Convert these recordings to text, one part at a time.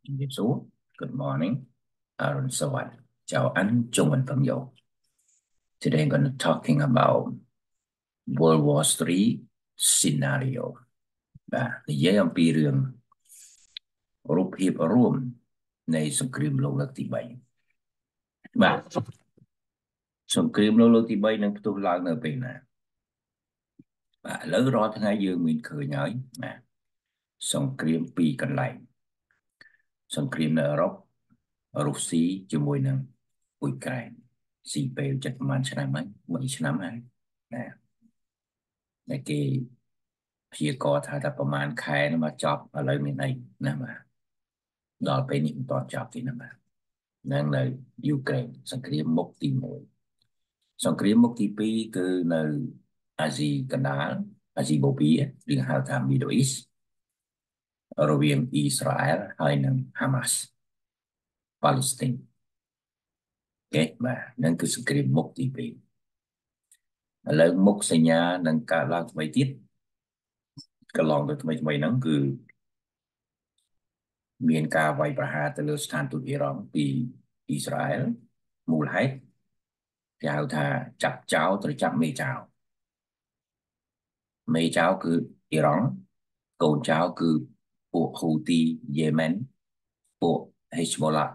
Nhịp số. Good morning. Aaron Sawat. Chào anh, Trung Văn Phật Dậu. Today I'm going to talking about World War III scenario. Và với ông pi rương rụp hiệpរួមในสงครามโลกครั้งที่ 3 បាទសង្គ្រាមលោកលើកទី 3 នឹងផ្ទុះឡើងនៅពេលណាបាទឥឡូវរាល់ថ្ងៃយើងមានឃើញហើយបាទសង្គ្រាមពីរកន្លែងសង្គ្រាមនៅអឺរ៉ុបរុស្ស៊ីជាមួយនឹងអ៊ុយក្រែនស៊ីពេលចិត្តប្រហែលឆ្នាំហើយ3ឆ្នាំហើយណាតែគេព្យាករណ៍ថាតែប្រហែលខែនោះមកចប់ឥឡូវមានអីណាបាទដល់ពេលនេះមិនទាន់ចប់ទេណាបាទនឹងនៅយូក្រែនសង្គ្រាមមុខទី 1 សង្គ្រាមមុខទី 2 គឺនៅអាស៊ីកណ្ដាលអាស៊ីបូព៌ាឬហៅថា Middle East រវាងអ៊ីស្រាអែលហើយនិង Hamas ប៉ាឡេស្ទីនអូខេបាទនឹងគឺសង្គ្រាមមុខទី 2 ឥឡូវមុខសញ្ញានឹងកើតឡើងថ្មីទៀតកន្លងទៅថ្មីហ្នឹងគឺមានការវាយប្រហារទៅលើស្ថានទូតអ៊ីរ៉ង់ពីអ៊ីស្រាអែលមូលហេតុគេហៅថាចាប់ចោលត្រូវចាប់មេចោលគឺអ៊ីរ៉ង់កូនចៅគឺពួកហ៊ូទីយេម៉ែនពួក Hezbollah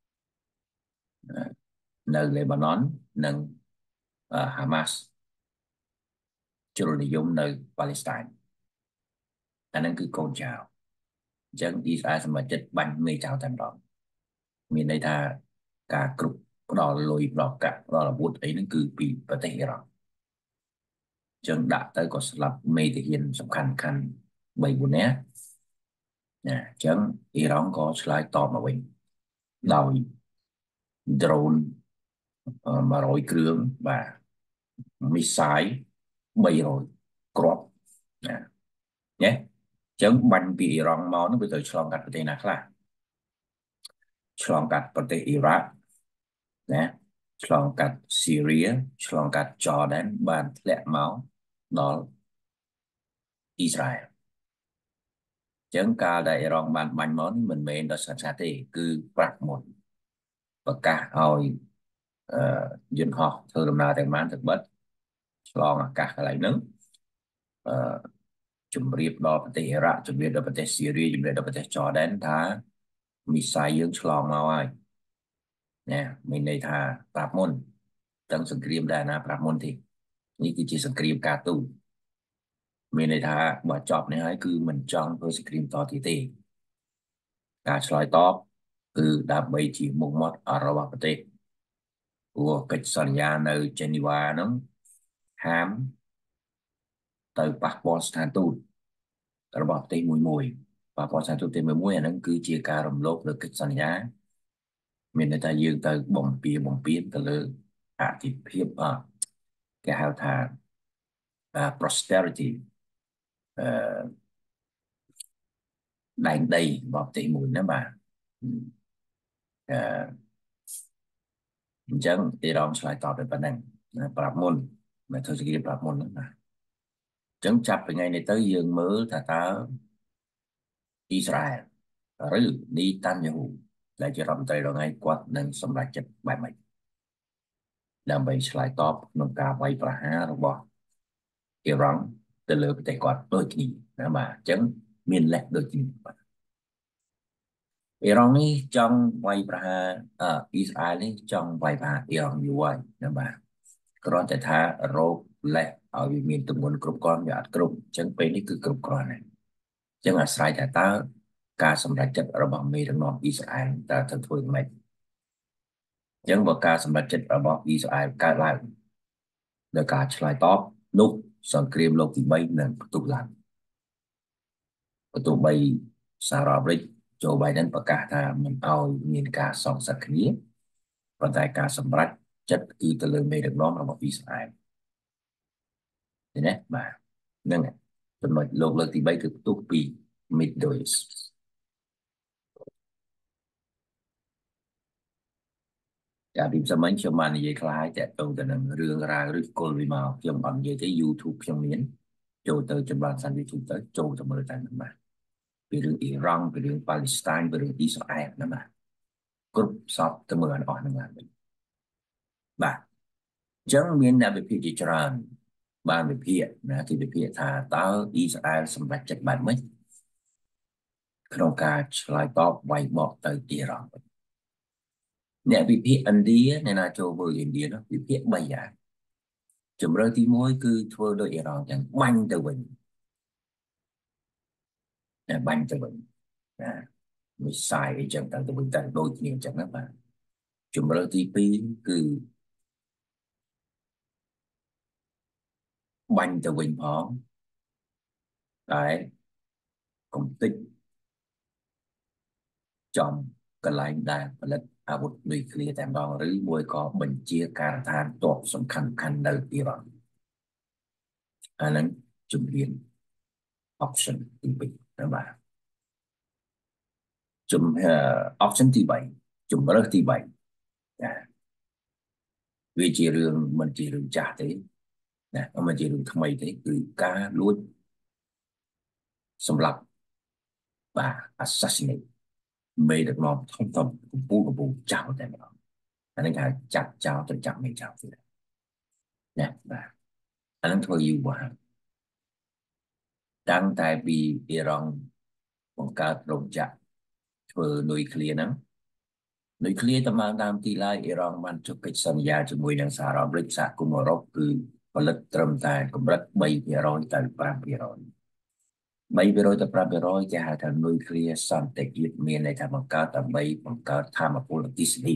នៅលេបាណននិង Hamas ជ្រុលនិយមនៅប៉ាឡេស្តៃនអាហ្នឹងគឺកូនចៅអញ្ចឹងអ៊ីស្រាអែលសម្រេចចិត្តបាញ់មេចៅតែម្ដងមានន័យថាការគ្រប់ផ្ដល់លុយផ្ដល់កាក់ផ្ដល់អាវុធអីហ្នឹងគឺពីប្រទេសអ៊ីរ៉ង់អញ្ចឹងដាក់ទៅក៏ស្លាប់មេទាហានសំខាន់3 4នាក់ណាអញ្ចឹងអ៊ីរ៉ង់ក៏ឆ្លើយតបមកវិញដោយ drone 100 គ្រឿងបាទ missile 300 គ្រាប់ណាញ៉េអញ្ចឹងបាញ់ពីអ៊ីរ៉ង់មកនោះវាទៅឆ្លងកាត់ប្រទេសណាខ្លះឆ្លងកាត់ប្រទេសអ៊ីរ៉ាក់ណាឆ្លងកាត់ស៊ីរីឆ្លងកាត់ច័រដែនបានធ្លាក់មកដល់អ៊ីស្រាអែលអញ្ចឹងការដែលអ៊ីរ៉ង់បានបាញ់មកនេះមិនមែនដោយសារទេគឺប្រាប់មុនប្រកាសឲ្យយន្តហោះធ្វើដំណើរទាំងបានទៅបិទឆ្លងអាកាសកន្លែងហ្នឹងជំរាបដល់ប្រទេសអ៊ីរ៉ាក់ជំរាបដល់ប្រទេសស៊ីរីជំរាបដល់ប្រទេសច័រដែនថាមីសាយយើងឆ្លងមកហើយណាមានន័យថាប្រាប់មុនទាំងសង្គ្រាមដែរណាប្រាប់មុនទេនេះគឺជាសង្គ្រាមការទូតមានន័យថាបើចប់នេះហើយគឺមិនចង់ធ្វើសង្គ្រាមតទៀតទេការឆ្លើយតបគឺដើម្បីជាមុខមាត់របស់ប្រទេសព្រោះកិច្ចសន្យានៅជេនីវ៉ាហ្នឹងហាមទៅប៉ះពាល់ស្ថានទូតរបស់ប្រទេសមួយប៉ះពាល់ស្ថានទូតប្រទេសមួយអាហ្នឹងគឺជាការរំលោភលើកិច្ចសន្យាមានន័យថាយើងទៅបំពានទៅលើអធិភាពគេហៅថា prosperity ដែនដីរបស់ប្រទេសមួយណាបាទអញ្ចឹងអ៊ីរ៉ង់ឆ្លើយតបទៅប៉ុណ្ណឹងប្រាប់មុនមិនធ្វើសង្គ្រាមប្រាប់មុនណាបាទអញ្ចឹងចាប់ពីថ្ងៃនេះទៅយើងមើលថាតើអ៊ីស្រាអែលឬនីតាន់យ៉ាហ៊ូដែលជារដ្ឋមន្ត្រីរបស់គាត់នឹងសម្រេចចិត្តបែបម៉េចដើម្បីឆ្លើយតបក្នុងការវាយប្រហាររបស់អ៊ីរ៉ង់ទៅលើប្រទេសគាត់ដូចគ្នាណាបាទអញ្ចឹងមានលេខដូចគ្នាបាទអ៊ីរ៉ង់នេះចង់វាយប្រហារអ៊ីស្រាអែលនេះចង់វាយប្រហារអ៊ីរ៉ង់យូរហើយណាបាទគ្រាន់តែថារោគលេខឲ្យវាមានទម្ងន់គ្រប់គ្រាន់វាអត់គ្រប់អញ្ចឹងពេលនេះគឺគ្រប់គ្រាន់ហើយអញ្ចឹងអាស្រ័យថាតើការសម្រេចចិត្តរបស់មេដឹកនាំអ៊ីស្រាអែលតើទៅធ្វើម៉េចអញ្ចឹងបើការសម្រេចចិត្តរបស់អ៊ីស្រាអែលកើតឡើងដោយការឆ្លើយតបនោះសង្គ្រាមលោកទី 3 នឹងផ្ទុះឡើងបើទោះបីសហរដ្ឋអាមេរិកโจ Biden ប្រកាសថាមិនឲ្យមានការសងសឹកគ្នាប៉ុន្តែការសម្រេចចិត្តគឺទៅលើមេដឹកនាំរបស់អ៊ីស្រាអែលឃើញទេបាទហ្នឹងចំណុចលោកលើកទី 3 គឺផ្ទុះពី Middle East តែពីសម័យខ្ញុំបាននិយាយខ្លះហើយតើតទៅនឹងរឿងរ៉ាវឬគល់វាមកខ្ញុំអត់និយាយទេ YouTube ខ្ញុំមានចូលទៅចម្រើនសាន YouTube ទៅចូលទៅមើលតែហ្នឹងបាទពីរឿងអ៊ីរ៉ង់ពីរឿងប៉ាឡេស្តៃនពីរឿងអ៊ីស្រាអែលណាបាទគ្រប់សពទៅមើលអស់ហ្នឹងហើយបាទអញ្ចឹងមានអ្នកវិភាគជាច្រើនបានវិភាគណាគេវិភាគថាតើអ៊ីស្រាអែលសម្រេចចិត្តបែបម៉េចក្នុងការឆ្លើយតបវាយបកទៅអ៊ីរ៉ង់អ្នកវិភាគឥណ្ឌាអ្នកណាចូលមើលឥណ្ឌានោះវិភាគ3យ៉ាងជំរឿនទី1គឺធ្វើដោយអ៊ីរ៉ង់ទាំងបាញ់ទៅវិញតែបាញ់ទៅវិញណាមីសាយអីចឹងទៅវិញតែដូចគ្នាអញ្ចឹងណាបាទជំរឿនទី2គឺបាញ់ទៅវិញផងតែកុំតិចចំកន្លែងដែលផលិតអាវុធនុយក្លេអ៊ែរតែម្ដងឬមួយក៏បញ្ជាការដ្ឋានទ័ពសំខាន់នៅអ៊ីរ៉ង់អាហ្នឹងជំរាប option ទី2ណាបាទoption ទី3ជំរើសទី3ណាវាជារឿងមិនជារឿងចាស់ទេណាមិនជារឿងថ្មីទេគឺការលួចសម្លាប់បាទ assassinate មេដឹកនាំធំកំពូលចោលតែម្ដងអានេះគេចាប់ចោលទៅចាប់មិនចោលទៀតណាបាទអានឹងធ្វើយូរមកហើយតាំងតែពីអ៊ីរ៉ង់បង្កើតរោងចក្រធ្វើនុយក្លេអ៊ែរហ្នឹងនុយក្លេអ៊ែរតាមទីឡាយអ៊ីរ៉ង់បានចុះកិច្ចសន្យាជាមួយនឹងសហរដ្ឋអាមេរិកសហគមន៍អឺរ៉ុបគឺផលិតត្រឹមតែកម្រិត3%ទៅ5%ទៅ5%គេហៅថានុយក្លេអ៊ែរសន្តិភាពមានន័យថាបង្កើតដើម្បីបង្កើតថាមពលអគ្គិសនី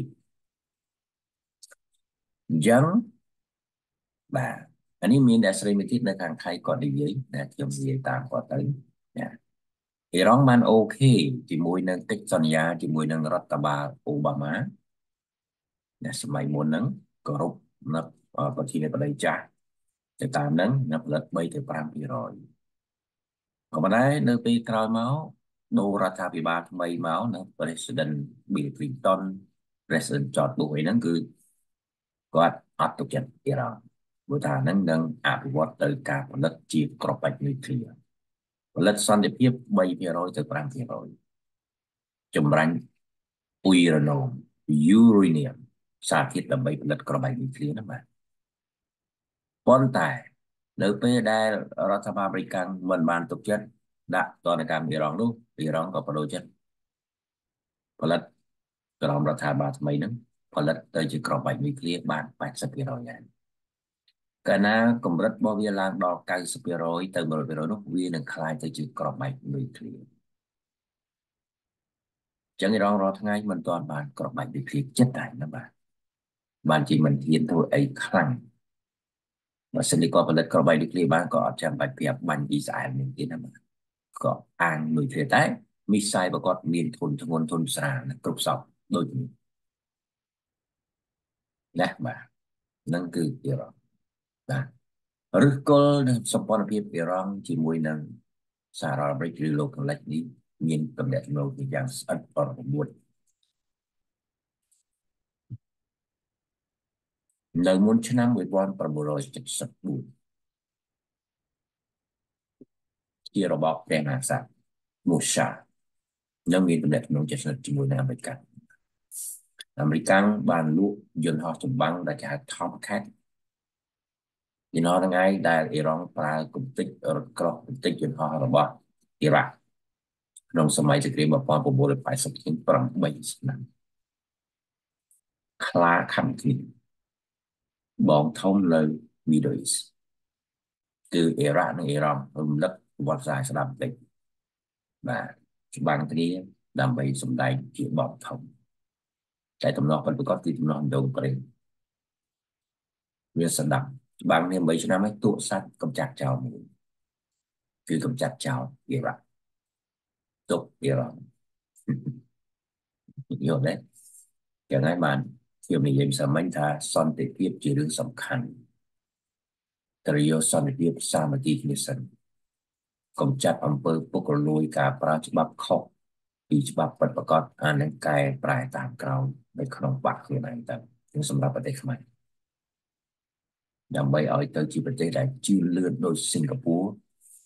អញ្ចឹងបាទអានេះមានអ្នកស្រីមួយទៀតនៅខាងថៃគាត់និយាយណាខ្ញុំនិយាយតាមគាត់ទៅណាអ៊ីរ៉ង់បានអូខេជាមួយនឹងកិច្ចសន្យាជាមួយនឹងរដ្ឋបាលអូបាម៉ាណាសម័យមុនហ្នឹងគោរពនៅប្រធានាធិបតីចាស់ទៅតាមហ្នឹងណាផលិត3ទៅ5%ក៏ប៉ុន្តែនៅពេលក្រោយមកដូររដ្ឋាភិបាលថ្មីមកណា President Bill Clinton President George Bush អីហ្នឹងគឺគាត់អត់ទុកចិត្តអ៊ីរ៉ង់ព្រោះថាហ្នឹងនឹងអភិវឌ្ឍទៅការផលិតជាក្របបែកនុយក្លេអ៊ែរផលិតសន្តិភាព3%ទៅ5%ចម្រាញ់អ៊ុយរ៉ាណូមយូរេនីយមសារធាតុដើម្បីផលិតក្របបែកនុយក្លេអ៊ែរណាបាទប៉ុន្តែនៅពេលដែលរដ្ឋាភិបាលអាមេរិកមិនបានទុកចិត្តដាក់ទណ្ឌកម្មអ៊ីរ៉ង់នោះអ៊ីរ៉ង់ក៏បដូរចិត្តផលិតក្រោមរដ្ឋាភិបាលថ្មីហ្នឹងផលិតទៅជាក្របបែកនុយក្លេអ៊ែរបាន80%ហើយកាលណាកម្រិតរបស់វាឡើងដល់90%ទៅ100%នោះវានឹងคล้ายទៅជាក្របបែកនុយក្លេអ៊ែរចឹងអ៊ីរ៉ង់រាល់ថ្ងៃមិនទាន់បានក្របបែកនុយក្លេអ៊ែរចិត្តដែរណាបាទបានជាមិនហ៊ានធ្វើអីខ្លាំងបើសិនជាគាត់ផលិតក្របបែកនុយក្លេអ៊ែរបានក៏អត់ចាំបាច់ប្រាប់បាញ់អ៊ីស្រាអែលនឹងទៀតណាបាទក៏អាននុយក្លេអ៊ែរតែមីសាយរបស់គាត់មានធនធ្ងន់ធនស្រាលគ្រប់សពដូចនេះណាបាទនឹងគឺអ៊ីរ៉ង់បាទឫសគល់នៃសម្ព័ន្ធភាពអ៊ីរ៉ង់ជាមួយនឹងសហរដ្ឋអាមេរិកឬលោកខាងលិចនេះមានទំនាក់ទំនងយ៉ាងស្អិតរមួតនៅមុនឆ្នាំ1974ជារបបព្រះមហាក្សត្រមូសានឹងមានទំនាក់ទំនងជិតស្និទ្ធជាមួយនឹងអាមេរិកអាមេរិកបានលក់យន្តហោះចម្បាំងដែលគេហៅ Tomcat យន្តហោះទាំងឯងដែលអ៊ីរ៉ង់ប្រើគំនិតរថក្រោះគំនិតយន្តហោះរបស់អ៊ីរ៉ាក់ក្នុងសម័យសង្គ្រាម1988ឆ្នាំខ្លាខំគ្នាបងធំលើ Middle East គឺអ៊ីរ៉ាក់និងអ៊ីរ៉ង់រំលឹកប្រវត្តិសាស្ត្រស្ដាប់បន្តិចបាទច្បាំងគ្នាដើម្បីសម្ដែងជាបបធំតែទំនាស់ពិតប្រាកដគឺទំនាស់ដូងប្រេងវាស្ដាប់ច្បាំងនេះ8ឆ្នាំហើយទក់សាច់កំចាត់ចោលមួយគឺកំចាត់ចោលអ៊ីរ៉ាក់ទុកអ៊ីរ៉ង់យល់ទេយ៉ាងហើយបានខ្ញុំនិយាយម្សិលមិញថាសន្តិភាពជារឿងសំខាន់ត្រូវយកសន្តិភាពសាមគ្គីគ្នាសិនកំចាត់អំពើពុករលួយការប្រើច្បាប់ខុសពីច្បាប់ពិតប្រាកដអានឹងកែប្រែតាមក្រោយនៅក្នុងបាក់ខ្លួនឯងទៅនឹងសម្រាប់ប្រទេសខ្មែរដើម្បីឲ្យទៅជាប្រទេសដែលជឿនលឿនដូចសិង្ហបុរី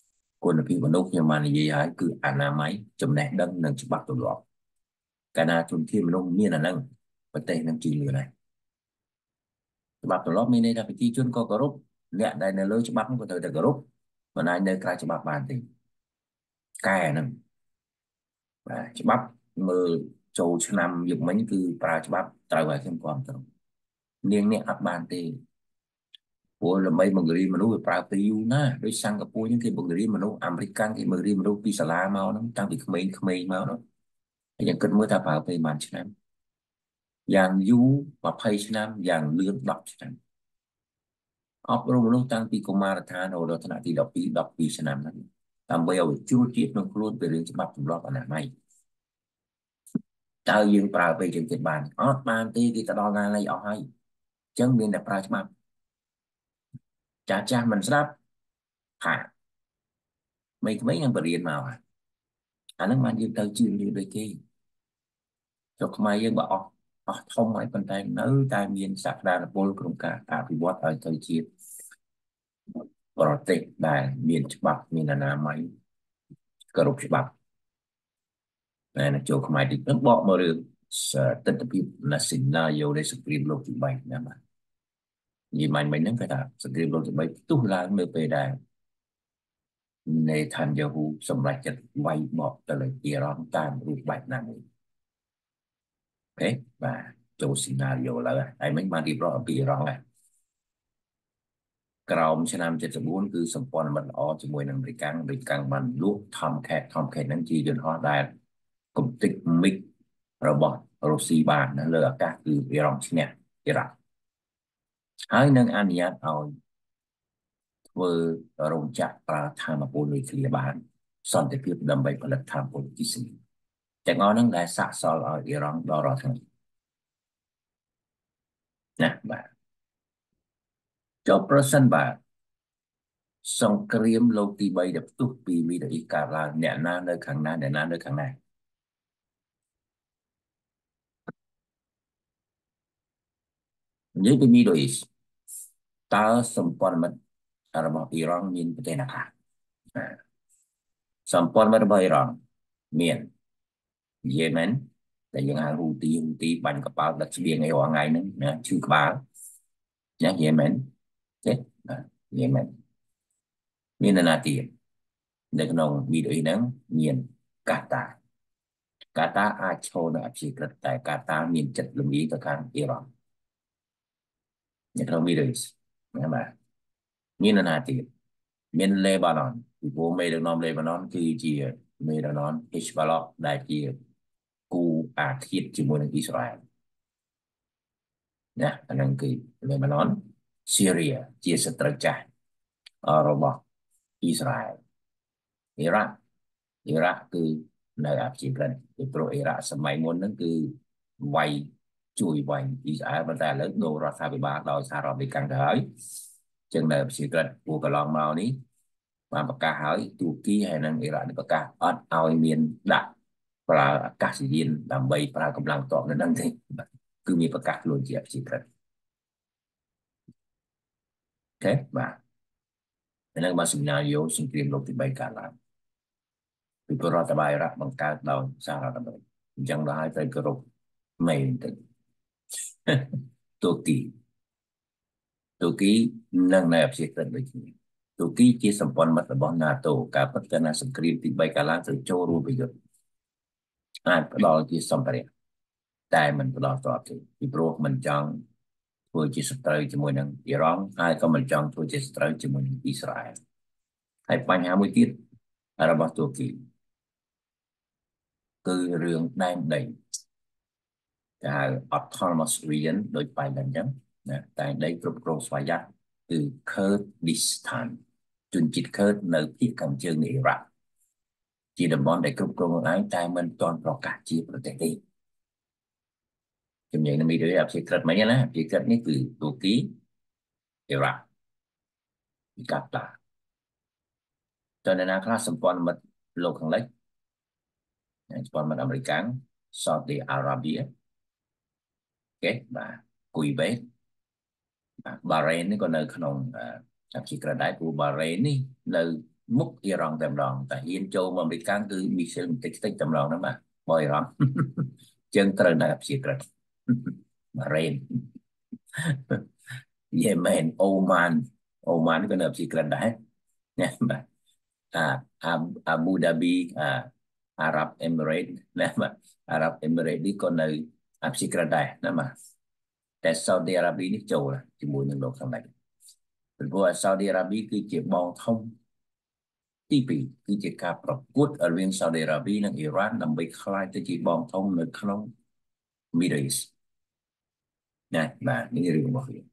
គុណភាពមនុស្សខ្ញុំបាននិយាយហើយគឺអនាម័យចំណេះដឹងនិងច្បាប់ទម្លាប់កាលណាជំនាញមនុស្សមានអាហ្នឹងប្រទេសនឹងជឿនលឿនហើយច្បាប់ទម្លាប់មានន័យថាប្រជាជនក៏គោរពអ្នកដែលនៅលើច្បាប់ក៏ត្រូវតែគោរពមិនអាចនៅក្រៅច្បាប់បានទេកែហ្នឹងបាទច្បាប់មើលចូលឆ្នាំយុគមិញគឺប្រើច្បាប់ត្រូវឲ្យខ្ញុំគ្រប់ត្រឹមនាងនេះអត់បានទេព្រោះដើម្បីបង្រៀនមនុស្សវាប្រើពេលយូរណាស់ដូចសិង្ហបុរីហ្នឹងគេបង្រៀនមនុស្សអាមេរិកគេបង្រៀនមនុស្សពីសាលាមកហ្នឹងតាំងពីក្មេងៗមកហ្នឹងហើយយើងគិតមើលថាប្រើពេលប៉ុន្មានឆ្នាំយ៉ាងយូរ20ឆ្នាំយ៉ាងលឿន10ឆ្នាំអប់រំមនុស្សតាំងពីកុមារដ្ឋានរហូតដល់ថ្នាក់ទី12ឆ្នាំហ្នឹងដើម្បីឲ្យជួលជាតិក្នុងខ្លួនពីរឿងច្បាប់ទម្លាប់អនាម័យតើយើងប្រើពេលជាងទៀតបានអត់បានទេគេទៅដល់ណាលេខអស់ហើយអញ្ចឹងមានតែប្រើច្បាប់ចាស់ចាស់មិនស្ដាប់ផាក្មេងៗនឹងបរៀនមកអាហ្នឹងបានយើងទៅជឿនលឿនដូចគេចុះខ្មែរយើងបើអស់ធំហើយប៉ុន្តែនៅតែមានសក្តានុពលក្នុងការអភិវឌ្ឍឲ្យទៅជាប្រទេសដែលមានច្បាប់មានអនាម័យគោរពច្បាប់តែចូលខ្មែរទីនឹងបកមករឿងទស្សនវិជ្ជាណាស៊ីណាយោនៃសង្គ្រាមលោកទី3ណាបាទនិយាយមិនហ្នឹងគេថាសង្គ្រាមលោកទី3ផ្ទុះឡើងនៅពេលដែលនេថានយ៉ាហ៊ូសម្រេចចិត្តវាយបកទៅលើអ៊ីរ៉ង់តាមរូបបែបណាមួយអូខេបាទចូលស៊ីណារីយ៉ូឡើយហើយមិញបានរៀបរាប់អំពីអ៊ីរ៉ង់ហើយក្រោមឆ្នាំ74គឺសម្ព័ន្ធមិត្តល្អជាមួយនឹងអាមេរិកបានលួចថមខេតហ្នឹងជាយន្តហោះដែលគំតិចមិករបស់រុស្ស៊ីបាននៅលើអាកាសគឺអ៊ីរ៉ង់ឈ្នះអ៊ីរ៉ាក់ហើយនឹងអនុញ្ញាតឲ្យធ្វើរោងចក្រប្រើថាមពលនុយក្លេអ៊ែរបានសន្តិភាពដើម្បីផលិតថាមពលអគ្គិសនីទាំងអស់ហ្នឹងដែលសាកសល់ឲ្យអ៊ីរ៉ង់ដល់រាល់ថ្ងៃណាបាទចុះប្រសិនបាទសង្គ្រាមលោកទី3ដែលផ្ទុះពីមីដអ៊ីសកើតឡើងអ្នកណានៅខាងណាអ្នកណានៅខាងណានិយាយពីមីដអ៊ីសតើសម្ព័ន្ធមិត្តរបស់អ៊ីរ៉ង់មានប្រទេសណាខ្លះសម្ព័ន្ធមិត្តរបស់អ៊ីរ៉ង់មានយេម៉ែនដែលយើងហៅហ៊ូទីបាញ់កប៉ាល់ដឹកស្បៀងអីរាល់ថ្ងៃហ្នឹងណាឈឺក្បាលណាយេម៉ែនទេបាទយេម៉ែនមាននរណាទៀតនៅក្នុងវីដេអ៊ីហ្នឹងមានកាតាអាចឈរនៅអព្យាក្រឹតតែកាតាមានចិត្តលំអៀងទៅខាងអ៊ីរ៉ង់នៅក្នុងវីដេអ៊ីណាបាទមាននរណាទៀតមានលេបាណុនពីព្រោះមេដឹកនាំលេបាណុនគឺជាមេដឹកនាំហេសបាឡុះដែលជាគូអាឃាតជាមួយនឹងអ៊ីស្រាអែលណាអាហ្នឹងគឺលេបាណុនស៊ីរីជាសត្រូវចាស់របស់អ៊ីស្រាអែលអ៊ីរ៉ាក់គឺនៅអព្យាក្រឹតពីព្រោះអ៊ីរ៉ាក់សម័យមុនហ្នឹងគឺវាយជួយវាយអ៊ីស្រាអែលប៉ុន្តែឥឡូវដូររដ្ឋាភិបាលដោយសហរដ្ឋអាមេរិកទៅហើយចឹងនៅអព្យាក្រឹតពួកកន្លងមកនេះបានប្រកាសហើយទូគីហើយនិងអ៊ីរ៉ាក់ប្រកាសអត់ឲ្យមានដាក់ប្រើអាកាសយានដើម្បីប្រើកម្លាំងទ័ពនៅនឹងទេគឺមានប្រកាសខ្លួនជាអព្យាក្រឹតអូខេបាទហើយនឹងមកសំណាយោសង្គ្រាមលោកទី3កើតឡើងពីព្រោះរដ្ឋបាលអ៊ីរ៉ាក់បង្កើតដោយសហរដ្ឋអាមេរិកអញ្ចឹងដល់ហើយត្រូវគោរពមេទៅទូគីនឹងនៅអព្យាក្រឹតដូចគ្នាទូគីជាសម្ព័ន្ធមិត្តរបស់ NATO ការពិតទៅណាសង្គ្រាមទី3កាលឡើងត្រូវចូលរួមប្រយុទ្ធអាចផ្ដល់ជាសម្ភារៈតែមិនផ្ដល់តបទេពីព្រោះមិនចង់ធ្វើជាសត្រូវជាមួយនឹងអ៊ីរ៉ង់ហើយក៏មិនចង់ធ្វើជាសត្រូវជាមួយនឹងអ៊ីស្រាអែលហើយបញ្ហាមួយទៀតរបស់ទូគីគឺរឿងដែនដីគេហៅ autonomous region ដូចបែបហ្នឹងអញ្ចឹងណាតែដីគ្រប់គ្រងស្វយ័តគឺ Kurdistan ជនជាតិខឺដនៅភាគខាងជើងនៃអ៊ីរ៉ាក់ជាតំបន់ដែលគ្រប់គ្រងខ្លួនឯងតែមិនទាន់ប្រកាសជាប្រទេសទេជំនាញនៅមីឌីអព្យាក្រឹតមិញណាអព្យាក្រឹតនេះគឺទូគីអ៊ីរ៉ាក់ពីកាតាតើអ្នកណាខ្លះសម្ព័ន្ធមិត្តលោកខាងលិចសម្ព័ន្ធមិត្តអាមេរិកសាអូឌីអារ៉ាប៊ីអូខេបាទគូវេតបារ៉េននេះក៏នៅក្នុងអព្យាក្រឹតដែរព្រោះបារ៉េននេះនៅមុខអ៊ីរ៉ង់តែម្ដងតែហ៊ានចូលមកអាមេរិកគឺមីសេលបន្តិចតែម្ដងហ្នឹងបាទមកអ៊ីរ៉ង់ចឹងត្រូវតែព្យាក្រឹតបារ៉េនយេមែនអូម៉ានក៏នៅព្យាក្រឹតដែរណាបាទអាប៊ូដាប៊ីអារ៉ាប់អេមីរ៉េតណាបាទអារ៉ាប់អេមីរ៉េតនេះក៏នៅព្យាក្រឹតដែរណាបាទតែសាអូឌីអារ៉ាប៊ីនេះចូលជាមួយនឹងលោកសម្ដេចព្រោះសាអូឌីអារ៉ាប៊ីគឺជាបងធំទី2គឺជាការប្រកួតរវាងសាអូឌីអារ៉ាប៊ីនិងអ៊ីរ៉ានដើម្បីក្លាយទៅជាបងធំនៅក្នុង Middle East ណាបាទនេះរឿងរបស់វា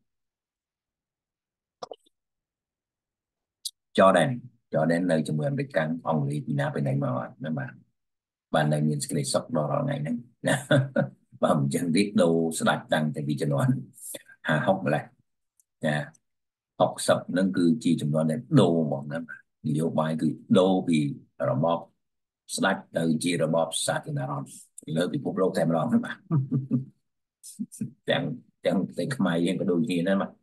Jordan នៅជាមួយអាមេរិកអង់គ្លេសពីណាពីណៃមកណាបាទនៅមានសេចក្តីសុខដល់រាល់ថ្ងៃហ្នឹងណាបើមិនចឹងទេដូរស្ដាច់តាំងតែពីជំនាន់50 ម្លេះណា60ហ្នឹងគឺជាចំនួនដែលដូរហ្មងណានយោបាយគឺដូរពីរបបស្ដេចទៅជារបបសាធារណរដ្ឋលើពិភពលោកតែម្ដងណាបាទទាំងប្រទេសខ្មែរយើងក៏ដូចគ្នាដែរបាទ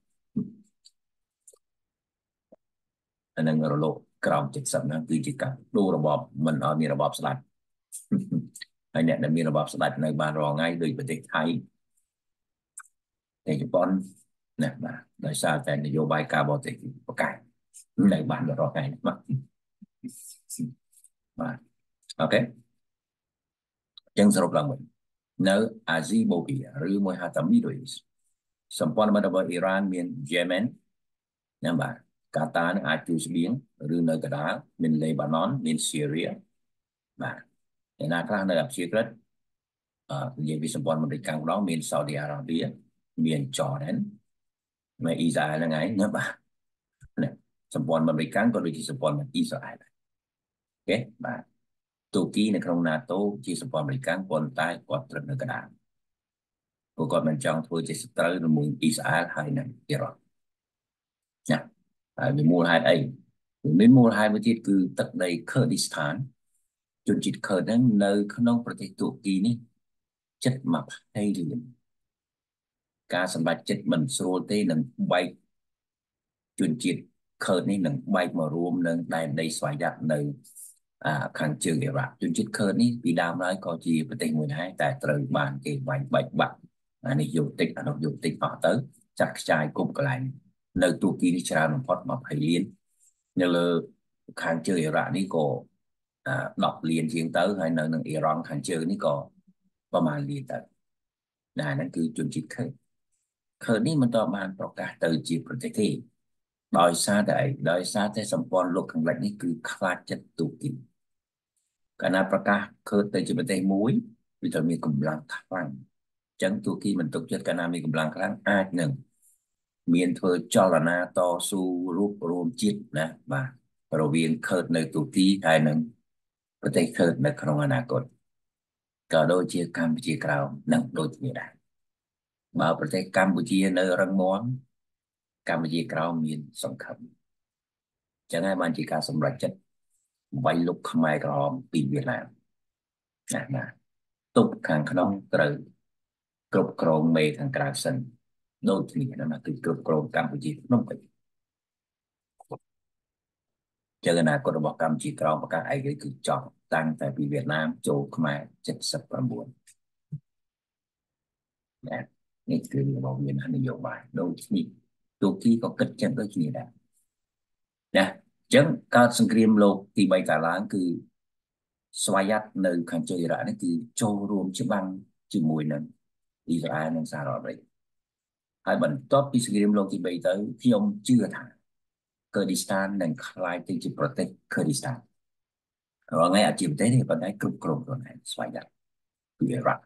អានឹងរលកក្រោម70ហ្នឹងគឺជាការដូររបបមិនឲ្យមានរបបស្ដេចហើយអ្នកដែលមានរបបស្ដេចនៅបានរាល់ថ្ងៃដូចប្រទេសថៃតែជប៉ុនណាបាទដោយសារតែនយោបាយការបរទេសប្រកែកនៅបានរាល់ថ្ងៃបាទអូខេចឹងសរុបឡើងវិញនៅអាស៊ីបូព៌ាឬមួយហៅថា Middle East សម្ព័ន្ធមិត្តរបស់អ៊ីរ៉ានមាន Yemen ណាបាទកាតានឹងអាចជួយស្បៀងឬនៅកដាលមានលេបាណនមាន Syria បាទឯណាខ្លះនៅអព្យាក្រឹតនិយាយពីសម្ព័ន្ធមិត្តខាងម្ដងមាន Saudi Arabia មាន Jordan មានអ៊ីស្រាអែលហ្នឹងឯងណាបាទសម្ព័ន្ធមិត្តខាងក៏ដូចជាសម្ព័ន្ធមិត្តអ៊ីស្រាអែលដែរអូខេបាទទូគីនៅក្នុង NATO ជាសម្ព័ន្ធមិត្តខាងប៉ុន្តែគាត់ត្រឹមនៅកណ្ដាលព្រោះគាត់មិនចង់ធ្វើជាសត្រូវជាមួយអ៊ីស្រាអែលហើយនិងអ៊ីរ៉ង់ណាហើយមានមូលហេតុអីមានមូលហេតុមួយទៀតគឺទឹកដី Kurdistan ជនជាតិខឺដហ្នឹងនៅក្នុងប្រទេសទូគីនេះជិត20លានការសម្រេចចិត្តមិនស្រួលទេនឹងបែកជនជាតិខឺដនេះនឹងបែកមករួមនឹងដែនដីស្វយ័តនៅខាងជើងអ៊ីរ៉ាក់ជនជាតិខឺដនេះពីដើមឡើយក៏ជាប្រទេសមួយដែរតែត្រូវបានគេបែកបាក់អានេះយកតិចអានោះយកតិចអស់ទៅចាក់ខ្ចាយគុំកន្លែងនៅទូគីនេះច្រើនបំផុត20លាននៅលើខាងជើងអ៊ីរ៉ាក់នេះក៏10លានជាងទៅហើយនៅនឹងអ៊ីរ៉ង់ខាងជើងនេះក៏ប្រហែលលានទៅដែលហ្នឹងគឺជនជាតិខឺដនេះមិនតបានប្រកាសទៅជាប្រទេសទេដោយសារតែសម្ព័ន្ធលោកខាងលិចនេះគឺខ្លាចចិត្តទូគីកាលណាប្រកាសខឺដទៅជាប្រទេសមួយវាត្រូវមានកម្លាំងខ្លាំងអញ្ចឹងទូគីមិនទុកចិត្តកាលណាមានកម្លាំងខ្លាំងអាចនឹងមានធ្វើចលនាតស៊ូរួបរวมជាតិណាបាទរវាងខឺដនៅទូគីហើយនឹងប្រទេសខឺដនៅក្នុងអនាគតក៏ដូចជាកម្ពុជាក្រោមនឹងដូចគ្នាដែរបើប្រទេសកម្ពុជានៅរឹងមាំកម្ពុជាក្រោមមានសង្ឃឹមចឹងហើយបានជាការសម្រេចចិត្តវាយលុកខ្មែរក្រហមពីវៀតណាមណាបាទទប់ខាងក្នុងត្រូវគ្រប់គ្រងមេខាងក្រៅសិនដូចគ្នាណាគឺគ្រប់គ្រងកម្ពុជាក្នុងវិញចឹងអនាគតរបស់កម្ពុជាក្រោមប្រកាសឯករាជ្យគឺចប់តាំងតែពីវៀតណាមចូលខ្មែរ79ណានេះគឺរបស់មាននយោបាយដូចគ្នាទូគីក៏គិតចឹងដូចគ្នាដែរណាអញ្ចឹងកើតសង្គ្រាមលោកទី3កាលឡើងគឺស្វយ័តនៅខាងជើងអ៊ីរ៉ាក់នេះគឺចូលរួមច្បាំងជាមួយនឹងអ៊ីស្រាអែលនិងសហរដ្ឋអាមេរិកហើយបន្ទាប់ពីសង្គ្រាមលោកទី3ទៅខ្ញុំជឿថាកើឌីស្ថាននឹងក្លាយទៅជាប្រទេសកើឌីស្ថានរាល់ថ្ងៃអាចជាប្រទេសនេះប៉ុន្តែគ្រប់គ្រងខ្លួនឯងស្វយ័តពីអ៊ីរ៉ាក់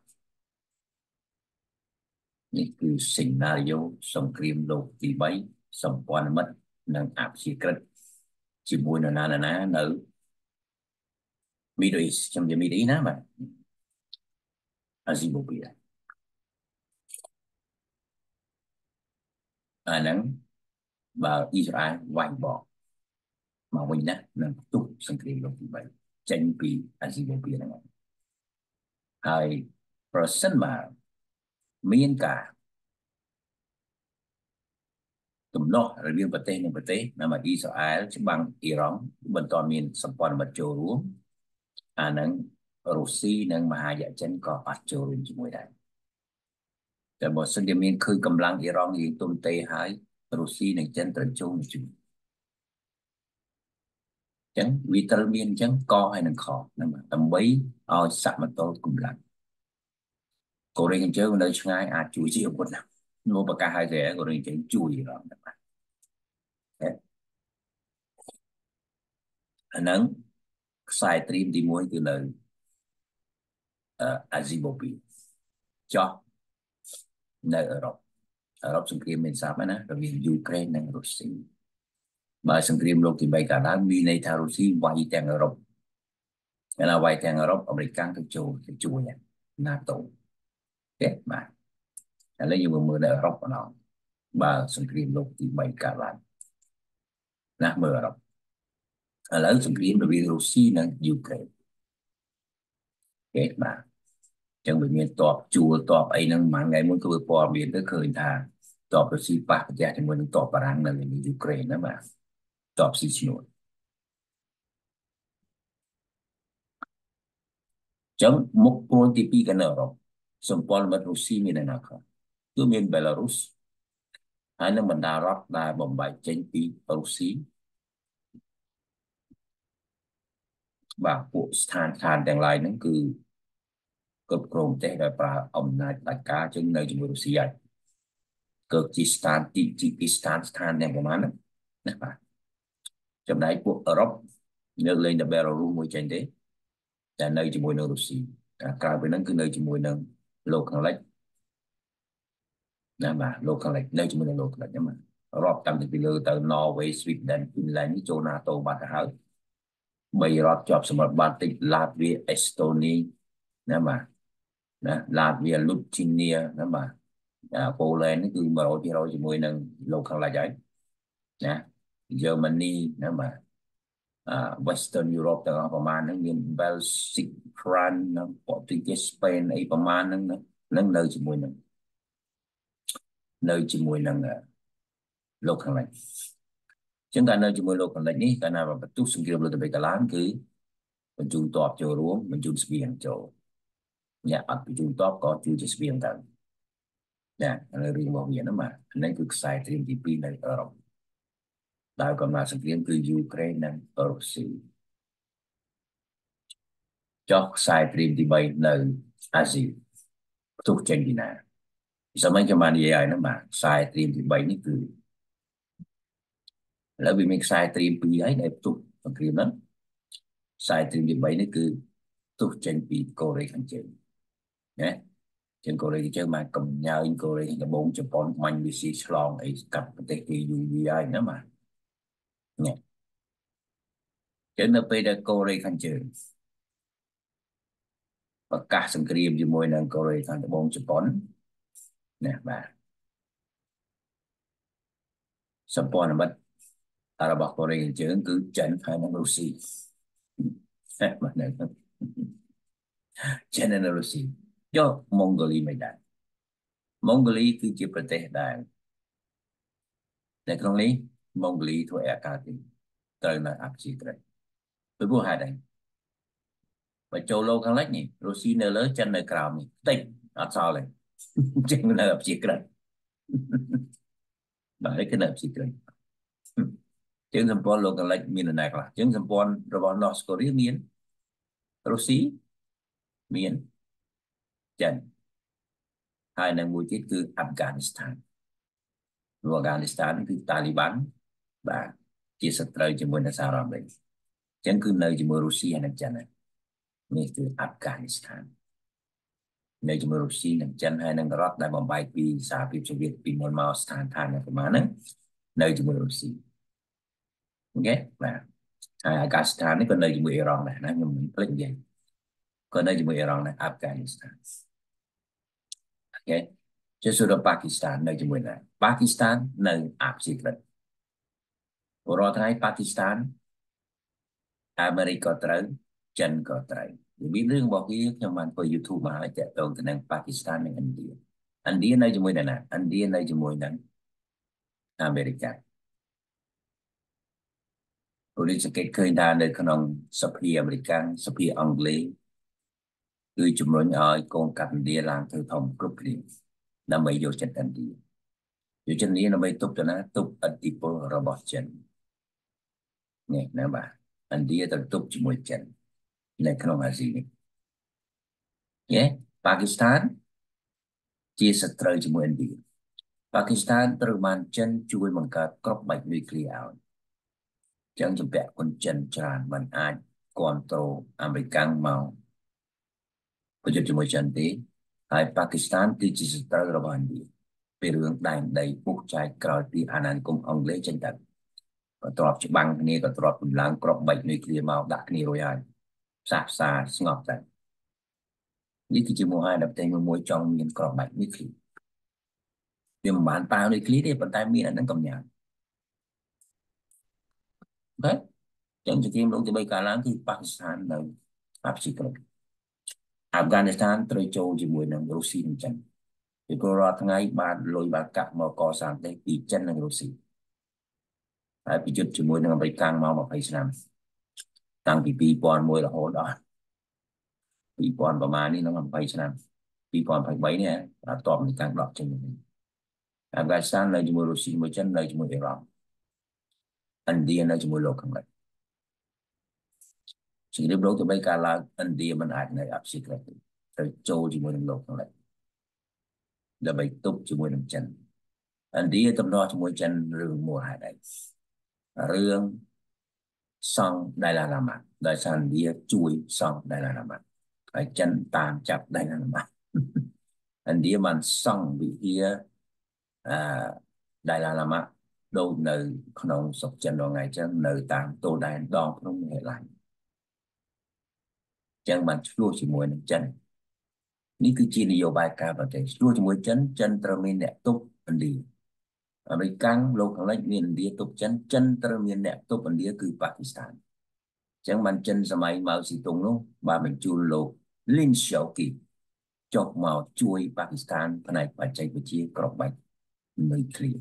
នេះគឺសេណារីយ៉ូសង្គ្រាមលោកទី3សម្ព័ន្ធមិត្តនិងអព្យាក្រឹតជាមួយនរណានៅ Middle East ខ្ញុំនិយាយ Middle East ណាបាទអាស៊ីបូព៌ាអាហ្នឹងបើអ៊ីស្រាអែលវាយបកមកវិញណានឹងផ្ទុះសង្គ្រាមលោកទី3ចេញពីអាស៊ីបូព៌ាហ្នឹងហើយប្រសិនបើមានការទំនាស់រវាងប្រទេសនិងប្រទេសណាមកអ៊ីស្រាអែលច្បាំងអ៊ីរ៉ង់បន្តមានសម្ព័ន្ធមិត្តចូលរួមអានឹងរុស្ស៊ីនិងមហាយៈចិនក៏អត់ចូលរួមជាមួយដែរតែបើសិនជាមានឃើញកម្លាំងអ៊ីរ៉ង់យើងទុំទេហើយរុស្ស៊ីនិងចិនត្រូវចូលជួយចឹងវាត្រូវមានអញ្ចឹងកហើយនឹងខហ្នឹងដើម្បីឲ្យសមតុល្យកម្លាំងកូរ៉េខាងជើងនៅឆ្ងាយអាចជួយជាអាវុធណានោះប្រកាសឲ្យតែកូរ៉េខាងជើងជួយអ៊ីរ៉ង់ហ្នឹងបាទអាហ្នឹងខ្សែត្រៀមទី1គឺនៅអាស៊ីបូពីចោះនៅអឺរ៉ុបសង្គ្រាមមានសាប់ណារវាងយូក្រែននិងរុស្ស៊ីបើសង្គ្រាមលោកទី3កើតឡើងមានន័យថារុស្ស៊ីវាយទាំងអឺរ៉ុបហើយណាវាយទាំងអឺរ៉ុបអាមេរិកទៅចូលទៅជួយណាតូទេបាទឥឡូវយើងមើលនៅអឺរ៉ុបម្ដងបើសង្គ្រាមលោកទី3កើតឡើងណាមើលអឺរ៉ុបឥឡូវសង្គ្រាមរវាងរុស្ស៊ីនិងយូក្រែនទេបាទចឹងវាមានតបជួលតបអីហ្នឹងមួយថ្ងៃមុនគឺព័ត៌មានទៅឃើញថាតបរុស្ស៊ីប៉ះប្រទះជាមួយនឹងតបបារាំងនៅយូក្រែនណាបាទតបស៊ីឈ្នួលចឹងមុខព្រួយទី2ក៏នៅអឺរ៉ុបសម្ព័ន្ធមិត្តរុស្ស៊ីមាននៅណាខ្លះគឺមានបេឡារុសហើយនឹងបណ្ដារដ្ឋដែលបំបែកចេញពីរុស្ស៊ីបាទពួកស្ថានទាំងឡាយហ្នឹងគឺគ្រប់គ្រងប្រទេសដោយប្រើអំណាចផ្ដាច់ការចឹងនៅជាមួយរុស្ស៊ីហើយគឺជីស្ថានទីស្ថានទាំងប្រមាណហ្នឹងណាបាទចំណែកពួកអឺរ៉ុបលើកលែងតែបេឡារុសមួយចេញទេតែនៅជាមួយនឹងរុស្ស៊ីក្រៅពីហ្នឹងគឺនៅជាមួយនឹងលោកខាងលិចណាបាទលោកខាងលិចនៅជាមួយនឹងលោកខាងលិចហ្នឹងបាទរាប់តាំងពីលើទៅ Norway Sweden Finland ចូល NATO បាត់ទៅហើយ3រដ្ឋជាប់សមុទ្របាល់ទិក Latvia Estonia ណាបាទណា Latvia Lithuania ណាបាទPoland នេះគឺ100%ជាមួយនឹងលោកខាងលិចហើយណា Germany ណាបាទ Western Europe ទាំងអស់ប្រមាណហ្នឹងមាន Belgium France ណា Portugal Spain អីប្រមាណហ្នឹងនឹងនៅជាមួយនឹងលោកខាងលិចចឹងការនៅជាមួយលោកខាងលិចនេះកាលណាបន្ទុះសង្គ្រាមលោកទី3កាលឡើងគឺបញ្ជូនទ័ពចូលរួមបញ្ជូនស្បៀងចូលអ្នកអត់បញ្ជូនទ័ពក៏ជួយជាស្បៀងទៅចានៅរឿងរបស់វាហ្នឹងបាទនេះគឺខ្សែត្រៀមទី2នៅអឺរ៉ុបដែលកំណត់សង្គ្រាមគឺយូក្រែននិងរុស្ស៊ីចុះខ្សែត្រៀមទី3នៅអាស៊ីផ្ទុះចេញពីណាសម័យខ្ញុំបាននិយាយហើយហ្នឹងបាទខ្សែត្រៀមទី3នេះគឺឥឡូវវាមានខ្សែត្រៀម2ហើយដែលផ្ទុះសង្គ្រាមហ្នឹងខ្សែត្រៀមទី3នេះគឺផ្ទុះចេញពីកូរ៉េខាងជើងណាជាងកូរ៉េខាងជើងបានកំញើញកូរ៉េខាងត្បូងជប៉ុនខ្មាញ់វាស៊ីឆ្លងអីកាត់ប្រទេសគេយូរហើយណាបាទនេះចឹងនៅពេលដែលកូរ៉េខាងជើងប្រកាសសង្គ្រាមជាមួយនឹងកូរ៉េខាងត្បូងជប៉ុនណាបាទសម្ព័ន្ធមិត្តរបស់កូរ៉េខាងជើងគឺចិនហើយនិងរុស្ស៊ីបាទចិននិងរុស្ស៊ីយកម៉ុងហ្គូលីមិនដែរម៉ុងហ្គូលីគឺជាប្រទេសដែលក្នុងនេះម៉ុងហ្គូលីធ្វើអាការទីត្រូវនៅអព្យាក្រឹតពីព្រោះហេតុអីបើចូលលោកខាងលិចនេះរុស្ស៊ីនៅលើចិននៅក្រោមនេះតិចអត់សល់ទេចឹងនៅអព្យាក្រឹតបាទគឺនៅអព្យាក្រឹតជាងសម្ព័ន្ធលោកខាងលិចមាននរណាខ្លះជាងសម្ព័ន្ធរបស់ North Korea មានរុស្ស៊ីមានចិនហើយនៅមួយទៀតគឺអាហ្វហ្គានីស្ថានអាហ្វហ្គានីស្ថានគឺតាលីបានបាទជាសត្រូវជាមួយនឹងសហរដ្ឋអាមេរិកអញ្ចឹងគឺនៅជាមួយរុស្ស៊ីហើយនិងចិននេះគឺអាហ្វហ្គានីស្ថាននៅជាមួយរុស្ស៊ីនិងចិនហើយនិងរដ្ឋដែលបំបែកពីសហភាពសូវៀតពីមុនមកស្ថានភាពប្រមាណហ្នឹងនៅជាមួយរុស្ស៊ីអូខេបាទហើយអាហ្វហ្គានីស្ថាននេះក៏នៅជាមួយអ៊ីរ៉ង់ដែរណាខ្ញុំមិនភ្លេចនិយាយក៏នៅជាមួយអ៊ីរ៉ង់ដែរអាហ្វហ្គានីស្ថានអូខេជាសួរប៉ាគីស្ថាននៅជាមួយណាប៉ាគីស្ថាននៅអព្យាក្រឹតរាល់ថ្ងៃប៉ាគីស្ថានអាមេរិកក៏ត្រូវចិនក៏ត្រូវមានរឿងរបស់វាខ្ញុំបានធ្វើ YouTube មកហើយតាក់ទងទៅនឹងប៉ាគីស្ថាននិងឥណ្ឌានៅជាមួយណាឥណ្ឌានៅជាមួយនឹងអាមេរិកព្រោះនេះសង្កេតឃើញថានៅក្នុងសភាអាមេរិកសភាអង់គ្លេសគឺជំរុញឲ្យកូនកាត់ឥណ្ឌាឡើងធ្វើធំគ្រប់គ្នាដើម្បីយកចិត្តឥណ្ឌាយកចិត្តនេះដើម្បីទប់ទៅណាទប់ឥទ្ធិពលរបស់ចិននេះណាបាទឥណ្ឌាទៅទប់ជាមួយចិននៅក្នុងអាស៊ីនេះយេប៉ាគីស្ថានជាសត្រូវជាមួយឥណ្ឌាប៉ាគីស្ថានត្រូវបានចិនជួយបង្កើតគ្រាប់បែកនុយក្លេអ៊ែរឲ្យចឹងជំពាក់គុណចិនច្រើនមិនអាចគ្រប់គ្រងអាមេរិកមកប្រយុទ្ធជាមួយចិនទេហើយប៉ាគីស្ថានគឺជាសត្រូវរបស់ឥណ្ឌាពីរឿងដែនដីពុះចែកក្រោយពីអាណានិគមអង់គ្លេសចេញទៅក៏ទ្របច្បាំងគ្នាក៏ទ្របកម្លាំងគ្រាប់បែកនុយក្លេអ៊ែរមកដាក់គ្នារួចហើយផ្សះផ្សាស្ងប់ទៅនេះគឺជាមូលហេតុដែលប្រទេសមួយចង់មានគ្រាប់បែកនុយក្លេអ៊ែរវាមិនបានប៉ាវនុយក្លេអ៊ែរទេប៉ុន្តែមានអានឹងកំញាត់អូខេចឹងជាទីលោកទី3កាលឡើងគឺប៉ាគីស្ថាននៅអាហ្វ្រិកអាហ្វហ្គានីស្ថានត្រូវចូលជាមួយនឹងរុស្ស៊ីនិងចិនពីព្រោះរាល់ថ្ងៃបានលុយបានកាក់មកកសាងប្រទេសពីចិននិងរុស្ស៊ីហើយប្រយុទ្ធជាមួយនឹងអាមេរិកមក20ឆ្នាំតាំងពី2001រហូតដល់2000ប្រមាណនេះនឹង20ឆ្នាំ2023នេះតបនឹងតាំងដកចេញនេះអាហ្វហ្គានីស្ថាននៅជាមួយរុស្ស៊ីជាមួយចិននៅជាមួយអ៊ីរ៉ង់ឥណ្ឌានៅជាមួយលោកខាងលិចជារៀបរយទៅបីកាលឡើងឥណ្ឌាមិនអាចនៅអភិសិទ្ធទេត្រូវចូលជាមួយនឹងលោកខាងលិចដើម្បីទប់ជាមួយនឹងចិនឥណ្ឌាតំណជាមួយចិនរឿងមូលហេតុអីរឿងសង់ដៃឡាឡាម៉ាដោយសារឥណ្ឌាជួយសង់ដៃឡាឡាម៉ាហើយចិនតាមចាប់ដៃឡាឡាម៉ាឥណ្ឌាបានសង់វិហារដៃឡាឡាម៉ាដូចនៅក្នុងស្រុកចិនដងថ្ងៃចឹងនៅតាមតូលដែនដងភ្នំហេឡាញ់ចឹងបានឆ្លោះជាមួយនឹងចិននេះគឺជានយោបាយការប្រទេសឆ្លោះជាមួយចិនចិនត្រូវមានអ្នកទប់ឥណ្ឌាអាមេរិកលោកខាងលិចមានឥណ្ឌាទប់ចិនចិនត្រូវមានអ្នកទប់ឥណ្ឌាគឺប៉ាគីស្ថានចឹងបានចិនសម័យម៉ៅស៊ីតុងនោះបានបញ្ជូនលោកលីនស្យូគីចុះមកជួយប៉ាគីស្ថានផ្នែកបច្ចេកវិទ្យាក្របបែកនុយក្លេអ៊ែរ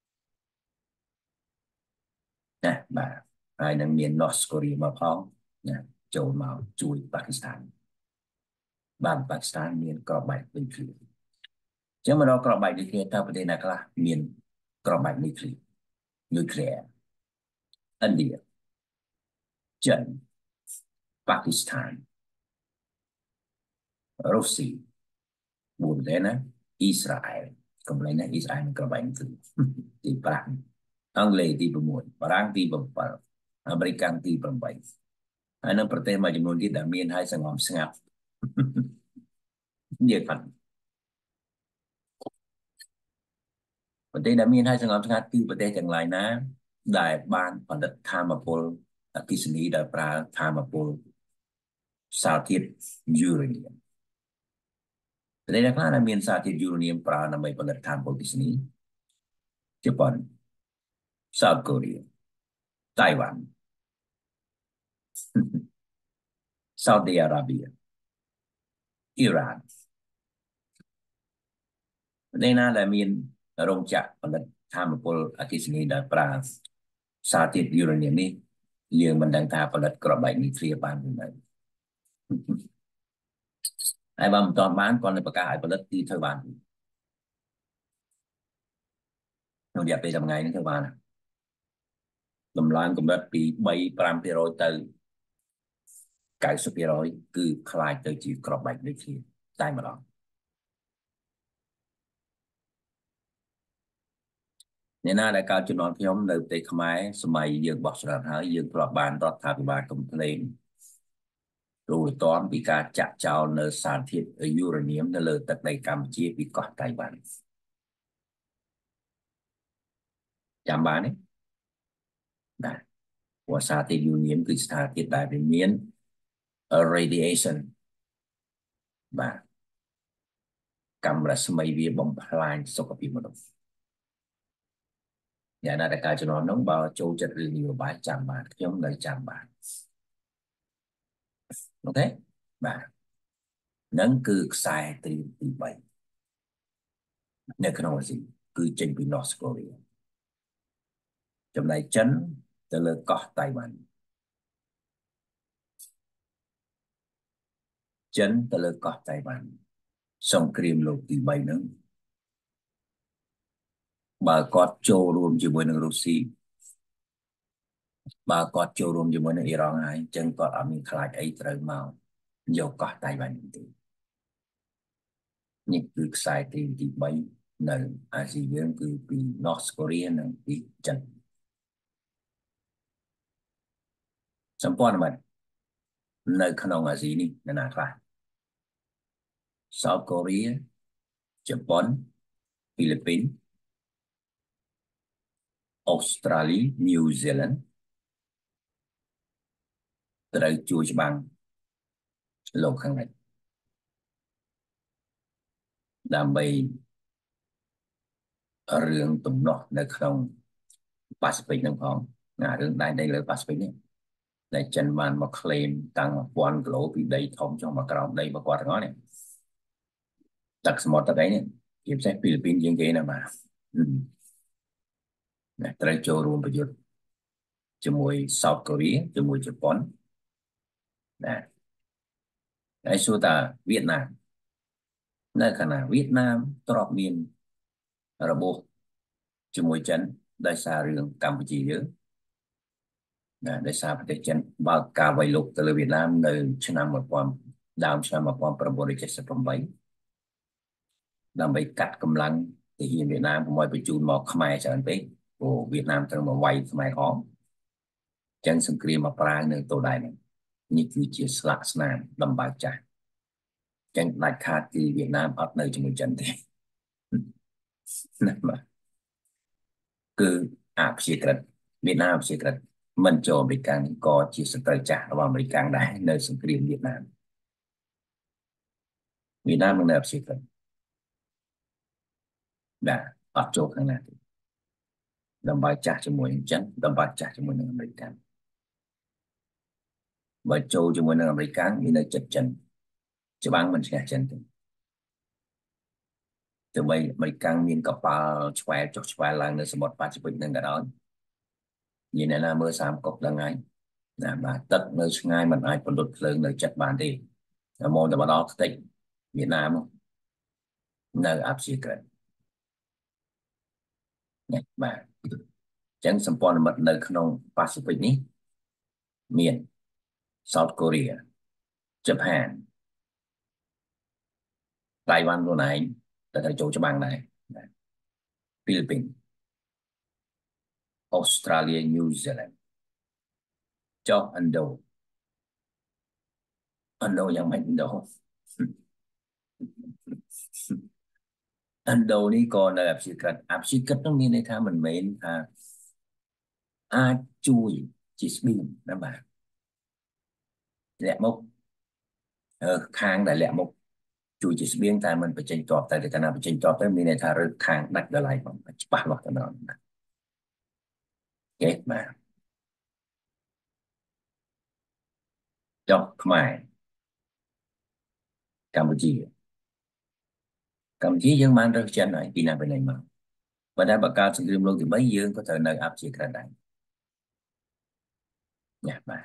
ណាបាទហើយនឹងមាន North Korea មកផងណាចូលមកជួយប៉ាគីស្ថានបានប៉ាគីស្ថានមានក្របបែកនុយក្លេអ៊ែរចឹងមកដល់ក្របបែកនុយក្លេអ៊ែរតើប្រទេសណាខ្លះមានក្របបែកនុយក្លេអ៊ែរឥណ្ឌាចិនប៉ាគីស្ថានរុស្ស៊ី4ប្រទេសណាអ៊ីស្រាអែលកុំភ្លេចណាអ៊ីស្រាអែលក្របបែកនុយក្លេអ៊ែរទី5អង់គ្លេសទី6បារាំងទី7អាមេរិកទី8ហើយនៅប្រទេសមួយចំនួនទៀតដែលមានហើយសង្ងំស្ងាត់និយាយប៉ាត់ប្រទេសដែលមានហើយសង្ងំស្ងាត់គឺប្រទេសទាំងឡាយណាដែលបានផលិតថាមពលអគ្គិសនីដោយប្រើថាមពលសារធាតុយូរ៉េនីមប្រទេសខ្លះដែលមានសារធាតុយូរ៉េនីមប្រើដើម្បីផលិតថាមពលអគ្គិសនីជប៉ុន South Korea តៃវ៉ាន់ Saudi Arabia អ៊ីរ៉ានប្រទេសណាដែលមានរោងចក្រផលិតថាមពលអគ្គិសនីដែលប្រើសារធាតុយូរ៉េនីមនេះយើងមិនដឹងថាផលិតក្របបែកនុយក្លេអ៊ែរបានឬមិនហើយបើមិនទាន់បានគាត់នៅប្រកាសឲ្យផលិតទីធ្វើបានក្នុងរយៈពេល10ថ្ងៃនេះធ្វើបានតម្លើងកម្រិតពី3-5%ទៅ90%គឺខ្លាចទៅជាក្របបែកនុយក្លេអ៊ែរតែម្ដងអ្នកណាដែលកើតជំនាន់ខ្ញុំនៅប្រទេសខ្មែរសម័យយើងបោះឆ្នោតហើយយើងធ្លាប់បានរដ្ឋាភិបាលកំភ្លេងទូរទស្សន៍ពីការចាក់ចោលនៅសារធាតុយូរ៉េនីមនៅលើទឹកដីកម្ពុជាពីកោះតៃវ៉ាន់ចាំបានទេបាទព្រោះសារធាតុយូរ៉េនីមគឺសារធាតុដែលមាន radiation បាទកាំរស្មីវាបំផ្លាញសុខភាពមនុស្សយ៉ាងណាដែលការជំនាន់នោះបើចូលចិត្តរឿងនយោបាយចាំបានខ្ញុំនៅចាំបានអូខេបាទនឹងគឺខ្សែទី3នៅក្នុងអាស៊ីគឺចេញពី North Korea ចំណែកចិនទៅលើកោះតៃវ៉ាន់ចិនទៅលើកោះតៃវ៉ាន់សង្គ្រាមលោកទី3ហ្នឹងបើគាត់ចូលរួមជាមួយនឹងរុស្ស៊ីបើគាត់ចូលរួមជាមួយនឹងអ៊ីរ៉ង់ហើយអញ្ចឹងគាត់អត់មានខ្លាចអីត្រូវមកយកកោះតៃវ៉ាន់ទេនេះគឺខ្សែទី3នៅអាស៊ីយើងគឺពី North Korea និងពីចិនសម្ព័ន្ធមិត្តនៅក្នុងអាស៊ីនេះនៅណាខ្លះ South Korea ជប៉ុនហ្វីលីពីនអូស្ត្រាលីញូហ្សេឡង់ត្រូវជួយច្បាំងលោកខាងលិចដើម្បីរឿងទំនាស់នៅក្នុងប៉ាស៊ីហ្វិកហ្នឹងផងណារឿងដែនដីលើប៉ាស៊ីហ្វិកនេះដែលចិនបានមក claim តាំង1000 គីឡូពីដីធំចុះមកក្រោមដីរបស់គាត់ទាំងអស់នេះទឹកសមុទ្រទឹកអីនេះជាពិសេសហ្វីលីពីនជាងគេណាបាទត្រូវចូលរួមប្រយុទ្ធជាមួយ South Korea ជាមួយជប៉ុនណាហើយសួរថាវៀតណាមនៅខណៈវៀតណាមទ្របមានរបួសជាមួយចិនដោយសាររឿងកម្ពុជាយើងណាដោយសារប្រទេសចិនបើកការវាយលុកទៅលើវៀតណាមនៅឆ្នាំ1000ដើមឆ្នាំ1978ដើម្បីកាត់កម្លាំងទាហានវៀតណាមកុំឲ្យបញ្ជូនមកខ្មែរច្រើនពេកព្រោះវៀតណាមត្រូវមកវាយខ្មែរផងអញ្ចឹងសង្គ្រាមមកប្រាំងនៅតូដៃនេះគឺជាស្លាកស្នាមដំបៅចាស់អញ្ចឹងដាច់ខាតគឺវៀតណាមអត់នៅជាមួយចិនទេណាបាទគឺអព្យាក្រឹតវៀតណាមអព្យាក្រឹតមិនចូលអមេរិកក៏ជាសត្រូវចាស់របស់អាមេរិកដែរនៅសង្គ្រាមវៀតណាមនឹងនៅអព្យាក្រឹតបាទអត់ចូលខាងណាទេដើម្បីចាស់ជាមួយនឹងចិនដើម្បីចាស់ជាមួយនឹងអាមេរិកបើចូលជាមួយនឹងអាមេរិកមាននៅចិត្តចិនច្បាំងមិនឈ្នះចិនទេទោះបីអាមេរិកមានកប៉ាល់ឆ្វែលចុះឆ្វែលឡើងនៅសមុទ្រប៉ាស៊ីហ្វិកនឹងក៏ដោយមានអ្នកណាមើលសាមកុកដឹងហើយណាបាទទឹកនៅឆ្ងាយមិនអាចពន្លត់ភ្លើងនៅចិត្តបានទេតែមកតែមកដល់ខ្ទេចវៀតណាមនៅអព្យាក្រឹតណាបាទអញ្ចឹងសម្ព័ន្ធមិត្តនៅក្នុងប៉ាស៊ីហ្វិកនេះមាន South Korea ជប៉ុនតៃវ៉ាន់ខ្លួនឯងត្រូវចូលច្បាំងដែរហ្វីលីពីនអូស្ត្រាលីញូហ្សេឡង់ចុះឥណ្ឌូយ៉ាងម៉េចឥណ្ឌូនេះក៏នៅអព្យាក្រឹតនោះមានន័យថាមិនមែនថាអាចជួយជាស្បៀងណាបាទលាក់មុខខាងដែលលាក់មុខជួយជាស្បៀងតែមិនបញ្ចេញតបតែកាលណាបញ្ចេញតបទៅមានន័យថារើខាងដាច់ដល់ហើយបងច្បាស់លាស់តែម្ដងណាគេបាទចុះខ្មែរកម្ពុជាយើងបានរើសចិនហើយពីណាពីណីមកប៉ុន្តែបើកើតសង្គ្រាមលោកទី3យើងក៏ត្រូវនៅអព្យាក្រឹតដែរណាបាទ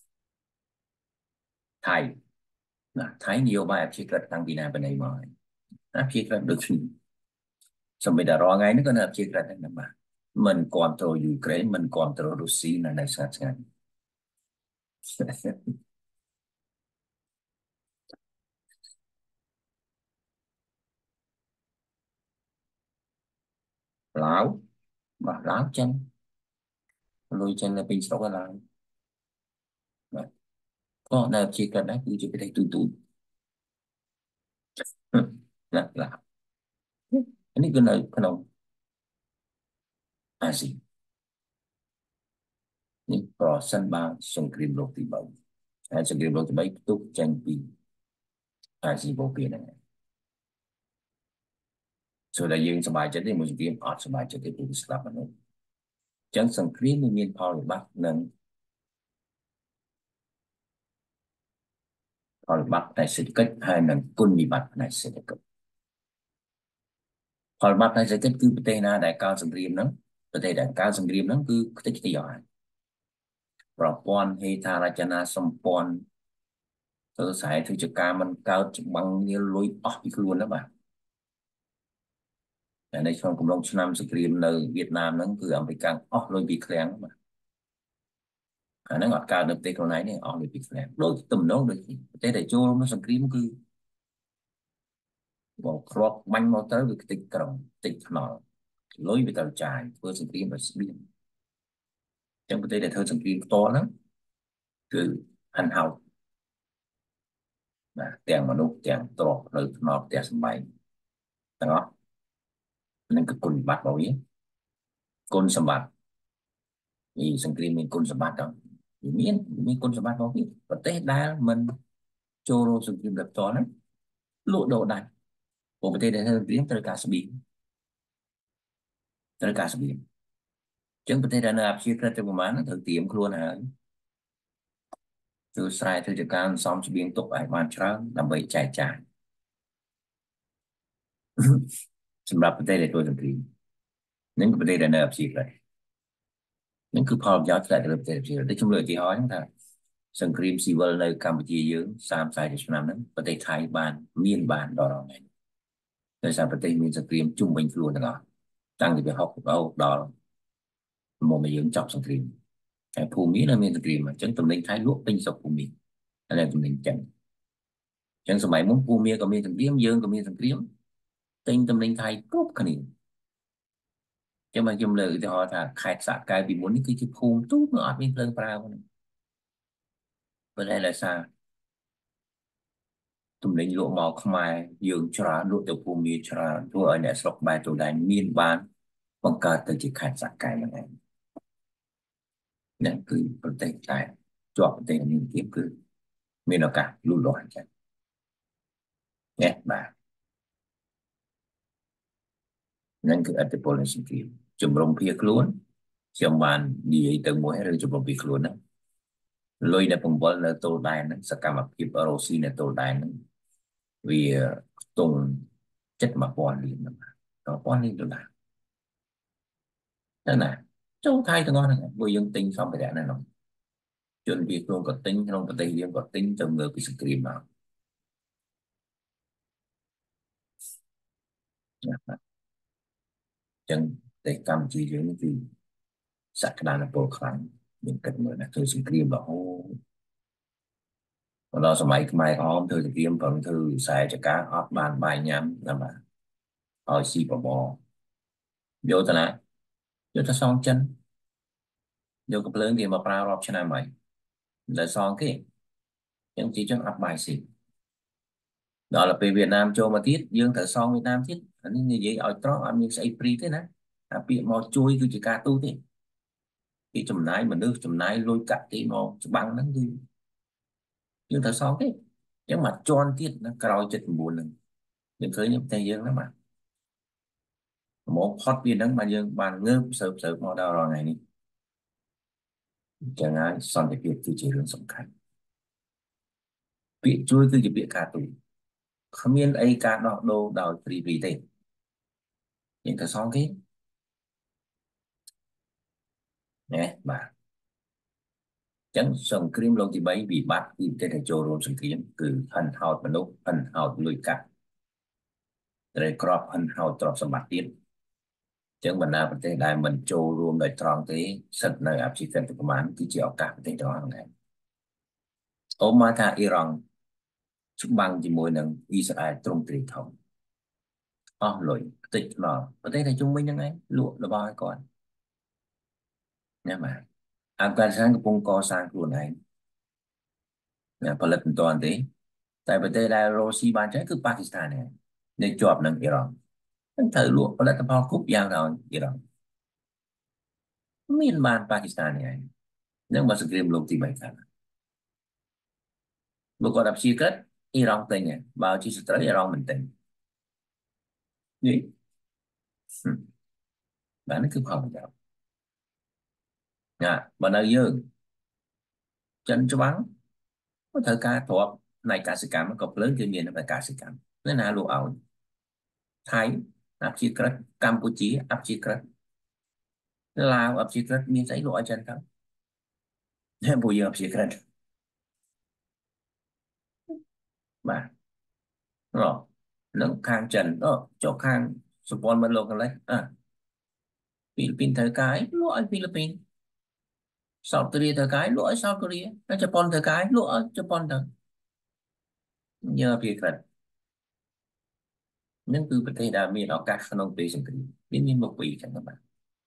ថៃណាថៃនយោបាយអព្យាក្រឹតតាំងពីណាពីណីមកហើយអព្យាក្រឹតដូចគ្នាសម្រាប់តែរាល់ថ្ងៃនេះក៏នៅអព្យាក្រឹតដែរណាបាទមិនគ្រប់គ្រងយូក្រែនមិនគ្រប់គ្រងរុស្ស៊ីនៅស្ងាត់ស្ងាត់ឡាវបាទឡាវចិនលុយចិននៅពេញស្រុកហើយឡាវបាទក៏នៅអព្យាក្រឹតដែរគឺជាប្រទេសទូណាឡាវនេះគឺនៅក្នុងអាស៊ីនេះប្រសិនបើសង្គ្រាមលោកទី3ហើយសង្គ្រាមលោកទី3ផ្ទុះចេញពីអាស៊ីបូព៌ាហ្នឹងဆိုតែយើងសប្បាយចិត្តទេមួយសង្គ្រាមអត់សប្បាយចិត្តទេព្រោះស្លាប់មនុស្សអញ្ចឹងសង្គ្រាមមានផលវិបាកនិងផលវិបាកផ្នែកសេដ្ឋកិច្ចហើយនិងគុណវិបត្តិផ្នែកសេដ្ឋកិច្ចផលវិបាកផ្នែកសេដ្ឋកិច្ចគឺប្រទេសណាដែលកើតសង្គ្រាមហ្នឹងប្រទេសដែលកើតសង្គ្រាមហ្នឹងគឺខ្ទេចខ្ទីអស់ហើយប្រព័ន្ធហេដ្ឋារចនាសម្ព័ន្ធធ្វើស្រែធ្វើចការមិនកើតច្បាំងគ្នាលុយអស់ពីខ្លួនណាបាទតែនៅក្នុងកំឡុងឆ្នាំសង្គ្រាមនៅវៀតណាមហ្នឹងគឺអាមេរិកអស់លុយពីឃ្លាំងបាទអាហ្នឹងអត់កើតនៅប្រទេសខ្លួនឯងទេអស់លុយពីឃ្លាំងដូចទំនងដូចប្រទេសដែលចូលក្នុងសង្គ្រាមគឺបងគ្រាប់បាញ់មកទៅវាខ្ទេចក្រុងខ្ទេចថ្នល់លុយវាត្រូវចាយធ្វើសង្គ្រាមដោយស្បៀងអញ្ចឹងប្រទេសដែលធ្វើសង្គ្រាមផ្ទាល់ហ្នឹងគឺហិនហោចបាទទាំងមនុស្សទាំងទ្រព្យនៅថ្នល់ផ្ទះសម្បែងទាំងអស់នឹងគឺគុណសម្បត្តិរបស់វាគុណសម្បត្តិពីសង្គ្រាមមានគុណសម្បត្តិដល់វាមានគុណសម្បត្តិរបស់វាប្រទេសដែលមិនចូលរួមសង្គ្រាមដោយផ្ទាល់ហ្នឹងលក់ដូរដាច់ព្រោះប្រទេសដែលធ្វើសង្គ្រាមត្រូវការស្បៀងត្រូវការស្បៀងអញ្ចឹងប្រទេសដែលនៅអព្យាក្រឹតទៅប្រមាណហ្នឹងត្រូវត្រៀមខ្លួនហើយធ្វើស្រែធ្វើចការសំស្បៀងទុកឲ្យបានច្រើនដើម្បីចែកចាយសម្រាប់ប្រទេសដែលធ្វើសង្គ្រាមនឹងប្រទេសដែលនៅអព្យាក្រឹតនឹងគឺផលប្រយោជន៍ដែលប្រទេសអព្យាក្រឹតដូចខ្ញុំលើកឧទាហរណ៍ហ្នឹងថាសង្គ្រាមស៊ីវិលនៅកម្ពុជាយើង30-40ឆ្នាំហ្នឹងប្រទេសថៃបានដល់រហូតនេះដោយសារប្រទេសមានសង្គ្រាមជុំវិញខ្លួនទាំងអស់តាំងពី60រហូតដល់មកយើងចប់សង្គ្រាមហើយភូមិនៅមានសង្គ្រាមអញ្ចឹងតំណែងថៃលក់ពេញស្រុកភូមិហើយតំណែងចឹងអញ្ចឹងសម័យមុនភូមិក៏មានសង្គ្រាមយើងក៏មានសង្គ្រាមទិញតំណែងថៃគ្រប់គ្នាចឹងមកខ្ញុំលើកឧទាហរណ៍ថាខេត្តសាកែវពីមុននេះគឺជាភូមិទូទៅអត់មានភ្លើងប្រើហ្នឹងប៉ុន្តែដោយសារទំនិញលក់មកខ្មែរយើងច្រើនលក់ទៅភូមិច្រើនធ្វើឲ្យអ្នកស្រុកបែរទៅដែនមានបានបង្កើតទៅជាខេត្តសាកែវហ្នឹងឯងនេះគឺប្រទេសតែជាប់ប្រទេសមានភាពគឺមានឱកាសលូតលាស់អញ្ចឹងណាបាទហ្នឹងគឺអត្តពលនៃសង្គ្រាមជំរំភៀសខ្លួនខ្ញុំបាននិយាយទៅមួយឬជំរំភៀសខ្លួនហ្នឹងលុយដែលបង្វិលនៅទល់ដែនហ្នឹងសកម្មភាពរ៉ូស៊ីនៅទល់ដែនហ្នឹងវាខ្ទង់71000 លាន$1000 ទៅណាចូលថៃទាំងអស់ហ្នឹងពួកយើងទិញសម្ភារៈហ្នឹងជនភៀសខ្លួនក៏ទិញក្នុងប្រទេសយើងក៏ទិញទៅមើលពីសង្គ្រាមមកចឹងប្រទេសកម្ពុជាយើងគឺសក្តានុពលខ្លាំងយើងគិតមើលណាធ្វើសង្គ្រាមរហូតមកដល់សម័យខ្មែរក្រហមធ្វើសង្គ្រាមប្រឹងធ្វើខ្សែចការអត់បានបាយញ៉ាំណាបាទឲ្យស៊ីបបយកទៅណាយកទៅសងចិនយកកំភ្លើងគេមកប្រើរាប់ឆ្នាំហើយតែសងគេចឹងជាចឹងអត់បាយស៊ីដល់ពេលវៀតណាមចូលមកទៀតយើងត្រូវសងវៀតណាមទៀតអានេះនិយាយឲ្យត្រង់អត់មានស្អីព្រីទេណាអាពាក្យមកជួយគឺជាការទូទេពីចំណាយមនុស្សចំណាយលុយកាក់គេមកច្បាំងហ្នឹងគឺយើងត្រូវសងទេអញ្ចឹងមកជន់ទៀតណាក្រោយ79ហ្នឹងយើងឃើញប្រទេសយើងហ្នឹងបាទមកផុតពីហ្នឹងមកយើងបានងើបសើបមកដល់រាល់ថ្ងៃនេះអញ្ចឹងហើយសន្តិភាពគឺជារឿងសំខាន់ពាក្យជួយគឺជាពាក្យការទូគ្មានអីការដោះដូរដោយព្រីទេយើងត្រូវសងគេណាបាទចឹងសង្គ្រាមលោកទី3វិបត្តិគឺប្រទេសដែលចូលរួមសង្គ្រាមគឺហិនហោចមនុស្សហិនហោចលុយកាក់ត្រូវក្របហិនហោចទ្រព្យសម្បត្តិទៀតចឹងបណ្ដាប្រទេសដែលមិនចូលរួមដោយត្រង់ទេសិតនៅអភិសិទ្ធិប្រមាណគឺជាឱកាសប្រទេសទាំងអស់ហ្នឹងអូមកថាអ៊ីរ៉ង់ច្បាំងជាមួយនឹងអ៊ីស្រាអែលទ្រង់ទ្រាយធំអស់លុយខ្ទេចខ្នល់ប្រទេសដែលជុំវិញហ្នឹងឯងលក់របស់ឲ្យគាត់ណាបាទអាហ្វហ្គានីស្ថានកំពុងកសាងខ្លួនឯងណាផលិតមិនទាន់ទេតែប្រទេសដែលរុស្ស៊ីបានចេះគឺប៉ាគីស្ថានហ្នឹងនៅជាប់នឹងអ៊ីរ៉ង់ហ្នឹងត្រូវលក់ផលិតផលគ្រប់យ៉ាងដល់អ៊ីរ៉ង់មានបានប៉ាគីស្ថានហ្នឹងហ្នឹងមកសង្គ្រាមលោកទី3ខាងបើគាត់អព្យាក្រឹតអ៊ីរ៉ង់ទិញបើជាសត្រូវអ៊ីរ៉ង់មិនទិញនេះបាទនេះគឺផលប្រយោជន៍ណាបើនៅយើងចិនច្បាំងក៏ត្រូវការទ្រព្យផ្នែកកសិកម្មក៏ភ្លើងគេមានផ្នែកកសិកម្មនៅណាលក់ឲ្យថៃអព្យាក្រឹតកម្ពុជាអព្យាក្រឹត Lào ập secret miếng giấy lụa chân không bùi ập secret bà rồi nâng khang trần đó cho khang support mất lô lấy à Philippines thời cái lụa Philippines South Korea thời cái lụa South Korea nó Japan thời cái lụa Japan thời nhờ secret nên từประเทศđãมีโอกาสขนมปีสังกฤษนี่มีmộtปีchẳng các bạn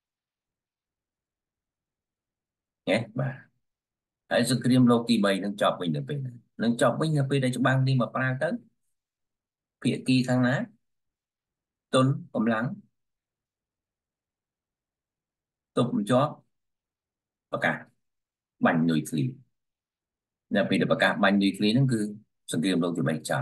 nhé bà hãy sự kiện lô kỳ bảy nâng chọc mình được về nâng chọc mình được về đây cho bang đi mà pra tới phía kỳ thằng ná tuấn cầm lắng tụm chó và cả bánh nuôi phí là vì được cả bánh nuôi phí nó cứ sự kiện lô kỳ bảy chọc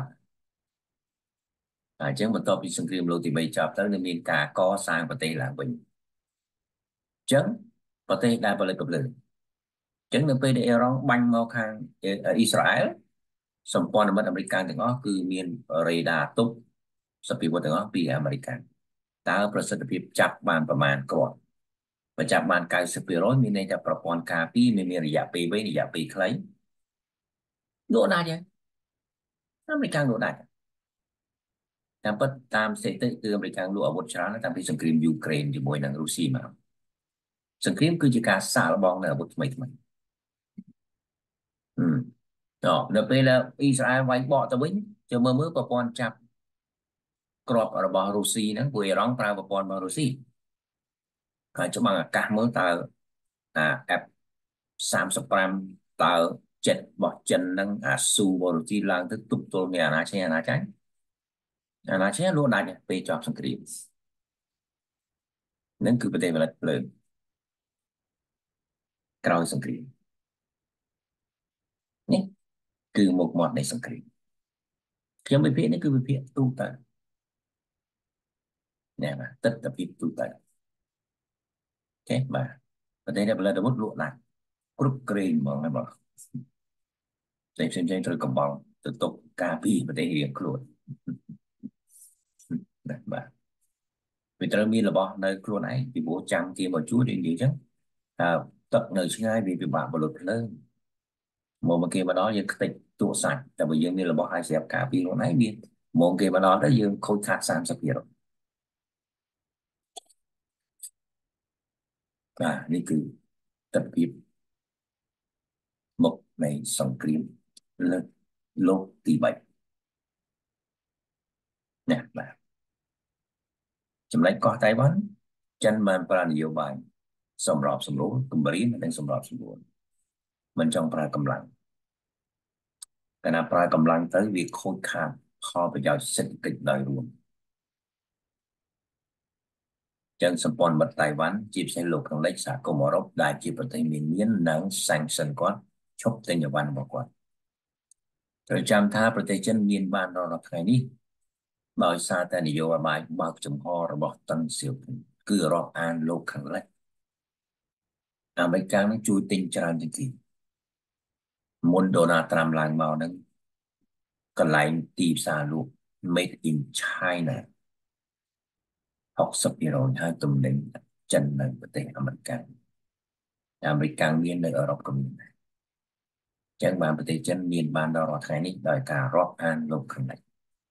chứ mà tôi bị sự kiện lô kỳ bảy chọc tới nên mình cả có sang và tây là bình chấn và tây đa vào lời cập lời chấn được về để Iran bánh mau khang Israel សម្ព័ន្ធមិត្តអាមេរិកទាំងអស់គឺមានរេដាទប់សព្វវុធទាំងអស់ពីអាមេរិកតើប្រសិទ្ធភាពចាប់បានប្រមាណគ្រាប់បើចាប់បាន90%មានន័យថាប្រព័ន្ធការពារមានរយៈពេលវែងរយៈពេលខ្លីលក់ដាច់ហើយអាមេរិកលក់ដាច់តាមពិតតាមស្ថិតិគឺអាមេរិកលក់អាវុធច្រើនតាំងពីសង្គ្រាមយូក្រែនជាមួយនឹងរុស្ស៊ីមកសង្គ្រាមគឺជាការសាកល្បងនៅអាវុធថ្មីដល់ពេលអ៊ីស្រាអែលវាយបកទៅវិញចូលមើលប្រព័ន្ធចាប់ក្របរបស់រុស្ស៊ីហ្នឹងពួកអ៊ីរ៉ង់ប្រើប្រព័ន្ធរបស់រុស្ស៊ីហើយច្បាំងអាកាសមើលតើF-35តើចិត្តរបស់ចិនហ្នឹងអាស៊ូបូរជីឡើងទៅទប់ទល់មានអាណាចេះអាណាចាញ់លក់ដាច់ពេលចប់សង្គ្រាមហ្នឹងគឺប្រទេសផលិតភ្លើងក្រោយសង្គ្រាមនេះគឺមុខមាត់នៃសង្គ្រាមខ្ញុំវិភាគនេះគឺវិភាគទូទៅណែបាទទស្សនវិជ្ជាទូទៅអូខេបាទប្រទេសដែលផលិតអាវុធលក់ដាច់គ្រប់ក្រែងហ្មងហើយបងផ្សេងត្រូវកំបងទៅទុកការពីប្រទេសរៀងខ្លួនបាទវាត្រូវមានរបស់នៅខ្លួនឯងពីព្រោះចាំគេមកជួយដូចនិយាយចឹងតើទឹកនៅឆ្ងាយវាពិបាកបលុតភ្លើងមកគេមកដល់យើងខ្ទេចទូរស័ព្ទតែបើយើងមានរបស់ឲ្យស្រាប់ការពីខ្លួនឯងមានមកគេមកដល់ទៅយើងខូចខាត30%បាទនេះគឺទស្សនវិជ្ជាមុខនៃសង្គ្រាមលើកលោកទី3ណាបាទចំណែកកោះតៃវ៉ាន់ចិនបានប្រើនយោបាយសម្របសម្រួលគម្រាមនិងសម្របសម្រួលមិនចង់ប្រើកម្លាំងកាលណាប្រើកម្លាំងទៅវាខូចខាតផលប្រយោជន៍សេដ្ឋកិច្ចដោយរួមចឹងសម្ព័ន្ធមិត្តតៃវ៉ាន់ជាពិសេសលោកខាងលិចសហគមន៍អឺរ៉ុបដែលជាប្រទេសមាននិង sanction គាត់ឈប់ទិញអីវ៉ាន់របស់គាត់ត្រូវចាំថាប្រទេសចិនមានបានដល់ថ្ងៃនេះដោយសារតែនយោបាយបើកចំហរបស់តឹងសៀវភីគឺរាប់អានលោកខាងលិចអាមេរិកនឹងជួយទិញច្រើនជាងគេមុនដូណាល់ត្រាំឡើងមកហ្នឹងកន្លែងទីផ្សារលក់ made in China 60%ហើយទំនិញចិននៅប្រទេសអាមេរិកមាននៅអឺរ៉ុបក៏មានដែរចឹងបានប្រទេសចិនមានបានដល់រាល់ថ្ងៃនេះដោយការរាប់អានលោកខាងលិច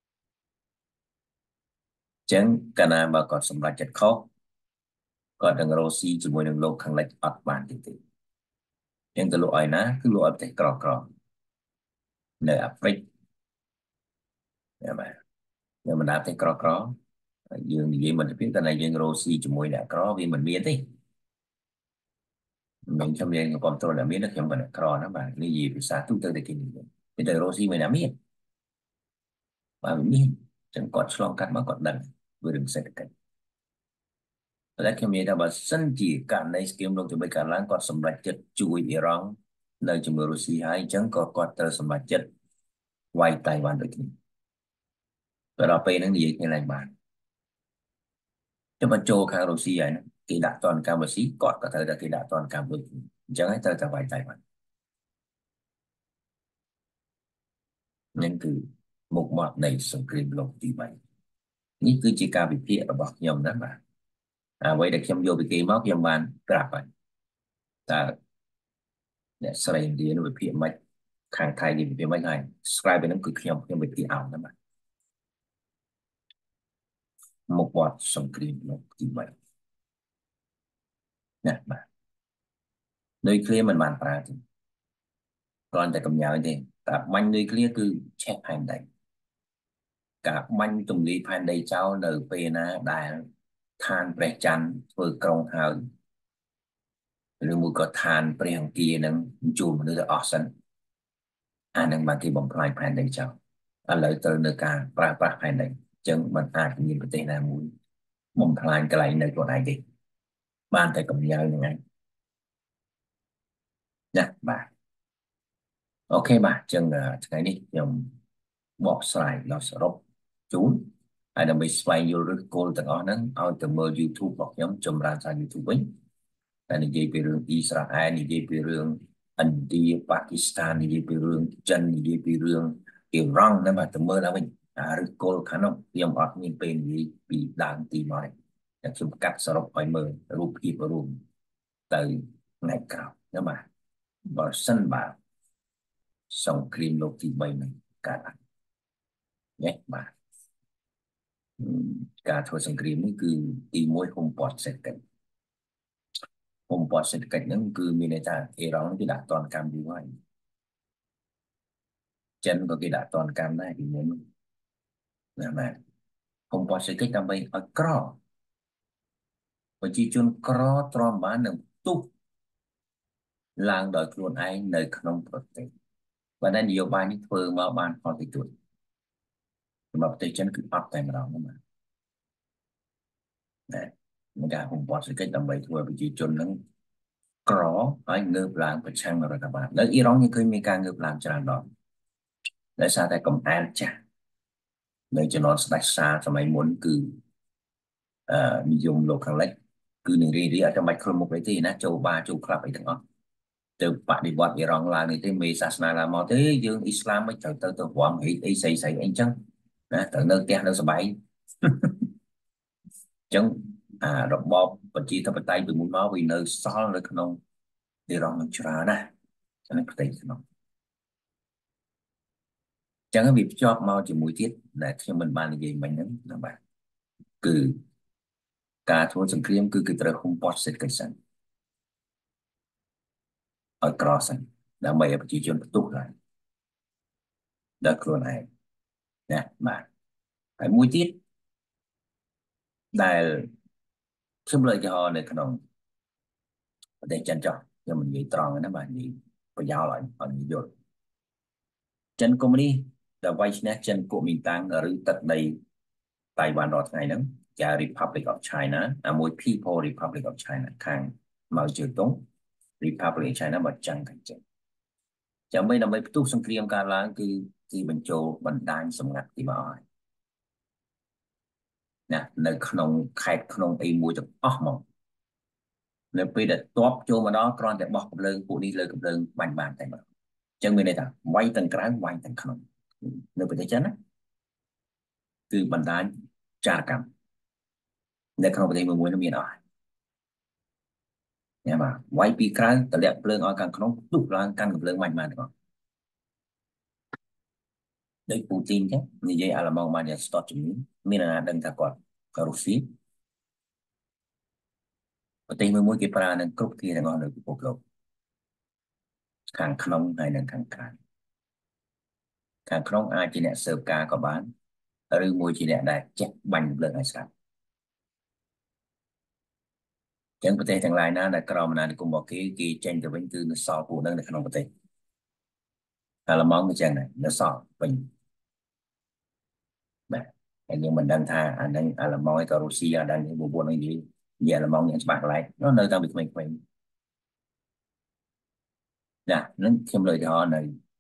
ចឹងកាលណាបើគាត់សម្រេចចិត្តខុសគាត់នឹងរកស៊ីជាមួយនឹងលោកខាងលិចអត់បានទេចឹងទៅលក់ឲ្យណាគឺលក់ឲ្យប្រទេសក្រនៅអាហ្វ្រិកណាបាទនៅបណ្ដាប្រទេសក្រយើងនិយាយមិនពីតែយើងរកស៊ីជាមួយអ្នកក្រវាមិនមានទេmình trong đây còn tôi là biết được trong phần cro nó mà cái gì thì sao chúng tôi để kinh bây giờ Rosie mình đã biết và mình biết chẳng còn slong cắt mà còn đần vừa đừng sẽ được cảnhและkhi mình đã bảo sân chỉ cả này kiếm được từ bây cả láng còn sầm lạch chất chui Iran nơi trong Rosie hay chẳng có còn tờ sầm lạch chất quay Taiwan Văn được và đó pe nó gì như này bạn cho mà châu khang Rosie này kỳ đạt toàn cam và xí còn có thể là kỳ đạt toàn cam được chẳng hay tờ quay Taiwan nên cứ một mặt này sông kìm lục tí vậy នេះគឺជាការវិភាគរបស់ខ្ញុំណាបាទ vậy đểខ្ញុំយកពីគេមកខ្ញុំបានប្រាប់ហើយតើអ្នកស្រីឥណ្ឌានោះវិភាគមិនខាងថៃនេះវិភាគមិនហើយ describe ទៅនឹងគឺខ្ញុំវិភាគអោហ្នឹងបាទមុខវត្តសង្គ្រាមលោកទី3ណាបាទនុយក្លេអ៊ែរមិនបានប្រើទេគ្រាន់តែកំញើទេតែបាញ់នុយក្លេអ៊ែរគឺឆេះផែនដីការបាញ់ទម្លាយផែនដីចោលនៅពេលណាដែលឋានព្រះច័ន្ទធ្វើក្រុងហើយឬមួយក៏ឋានព្រះអង្គារនឹងជួលមនុស្សទៅអស់សិនអានឹងបានគេបំផ្លាញផែនដីចោលឥឡូវត្រូវនៅការប្រើប្រាស់ផែនដីអញ្ចឹងมันអាចមានប្រទេសណាមួយបំផ្លាញកន្លែងនៅខ្លួនឯងទេបានតែកំញើហ្នឹងឯងណាបាទអូខេបាទអញ្ចឹងថ្ងៃនេះខ្ញុំបកស្រាយដល់សរុបជូនហើយដើម្បីស្វែងយល់ឫសគល់ទាំងអស់ហ្នឹងឲ្យទៅមើល YouTube របស់ខ្ញុំចម្រើនសារ YouTube វិញតែនិយាយពីរឿងអ៊ីស្រាអែលនិយាយពីរឿងឥណ្ឌាប៉ាគីស្ថាននិយាយពីរឿងចិននិយាយពីរឿងអ៊ីរ៉ង់ហ្នឹងបាទទៅមើលឡើងវិញឫសគល់ខាងនោះខ្ញុំអត់មានពេលនិយាយពីដើមទីមកតែខ្ញុំកាត់សរុបឲ្យមើលរូបភាពរួមទៅថ្ងៃក្រោយណាបាទបើសិនបាទសង្គ្រាមលោកទី3នឹងកើតឡើងញ៉េបាទការធ្វើសង្គ្រាមនេះគឺទី1ហុំព័ទ្ធសេដ្ឋកិច្ចហុំព័ទ្ធសេដ្ឋកិច្ចហ្នឹងគឺមានន័យថាអ៊ីរ៉ង់គេដាក់ទណ្ឌកម្មយូរហើយចិនក៏គេដាក់ទណ្ឌកម្មដែរពីមុនណាបាទហុំព័ទ្ធសេដ្ឋកិច្ចដើម្បីឲ្យក្រប្រជាជនក្រទ្រាំបាននឹងផ្ទុះឡើងដោយខ្លួនឯងនៅក្នុងប្រទេសបើនយោបាយនេះធ្វើមកបានផលតិចតួចសម្រាប់ប្រទេសចិនគឺអត់តែម្ដងណានឹងការហុំព័ទ្ធសេដ្ឋកិច្ចដើម្បីធ្វើឲ្យប្រជាជននឹងក្រហើយងើបឡើងប្រឆាំងនឹងរដ្ឋបាលនៅអ៊ីរ៉ង់យើងឃើញមានការងើបឡើងច្រើនដងដោយសារតែកំអែលចាស់នៅជំនាន់ស្ដេចសាសម័យមុនគឺនិយមលោកខាងលិចគឺនឹងរីអត់ចាំបាច់ខ្លួនមុខអីទេណាចូលបាចូលក្លាប់អីទាំងអស់ទៅបដិវត្តអ៊ីរ៉ង់ឡើងនេះទេមេសាសនាឡើងមកទេយើងអ៊ីស្លាមមិនត្រូវទៅរំហិតអីស្អីស្អីអីចឹងណាត្រូវនៅផ្ទះនៅសបៃចឹងរបបប្រជាធិបតេយ្យពីមុនមកវានៅសល់នៅក្នុងអ៊ីរ៉ង់នឹងច្រើនណាស់នៅប្រទេសក្នុងចឹងវាភ្ជាប់មកជាមួយទៀតដែលខ្ញុំមិនបាននិយាយមិញហ្នឹងណាបាទគឺការធ្វើសង្គ្រាមគឺត្រូវហុំព័ទ្ធសេដ្ឋកិច្ចសិនឲ្យក្រសិនដើម្បីឲ្យប្រជាជនផ្ទុះឡើងដល់ខ្លួនឯងណាបាទហើយមួយទៀតដែលខ្ញុំលើកឧទាហរណ៍នៅក្នុងប្រទេសចិនចុះខ្ញុំនិយាយត្រង់ណាបាទនិយាយប្រយោលឲ្យយល់ចិនកុម្មុយនីដែលវាយឈ្នះចិនគូមីនតាំងឬទឹកដីតៃវ៉ាន់រាល់ថ្ងៃហ្នឹងជា Republic of China មួយ People Republic of China ខាងម៉ៅជើតុង Republic of China បើចឹងខាងចិនចាំដើម្បីផ្ទុះសង្គ្រាមកើតឡើងគឺបញ្ចូលបណ្ដាញសម្ងាត់ទីមកហើយណានៅក្នុងខេត្តក្នុងអីមួយទាំងអស់មកនៅពេលដែលតបចូលមកដល់គ្រាន់តែបោះកម្លើងពួកនេះលើកម្លើងបាញ់បានតែម្ដងអញ្ចឹងមានន័យថាវាយទាំងក្រៅវាយទាំងក្នុងនៅប្រទេសចិនណាគឺបណ្ដាញចារកម្មនៅក្នុងប្រទេសមួយនោះមានអស់ញ៉ាំបាទវាយពីក្រៅតម្លាក់ភ្លើងឲ្យខាងក្នុងទុះឡើងកាន់កម្លើងបាញ់បានទាំងអស់ដូចពូទីនចឹងនិយាយអាល្លឺម៉ង់បានយ៉ាងស្ទាត់ជំនាញមានអាណាដឹងថាគាត់រុស្ស៊ីប្រទេសមួយគេប្រើនឹងគ្រប់គ្នាទាំងអស់នៅពិភពលោកខាងក្នុងហើយនិងខាងក្រៅខាងក្នុងអាចជាអ្នកស៊ើបការក៏បានឬមួយជាអ្នកដែលចេះបាញ់លើកឲ្យស្រាប់ចឹងប្រទេសទាំងឡាយណាដែលក្រោមអាណានិគមរបស់គេចេញទៅវិញគឺនៅសល់ពួកនឹងនៅក្នុងប្រទេសអាល្លឺម៉ង់មិនចឹងដែរនៅសល់វិញបាទហើយយើងមិនដឹងថាអានឹងអាល្លឺម៉ង់ហើយក៏រុស្ស៊ីអាដឹងបបួននឹងនិយាយអាល្លឺម៉ង់យ៉ាងច្បាស់កន្លែងនៅតាំងពីក្មេងៗណានឹងខ្ញុំលើកឧទាហរណ៍នៅ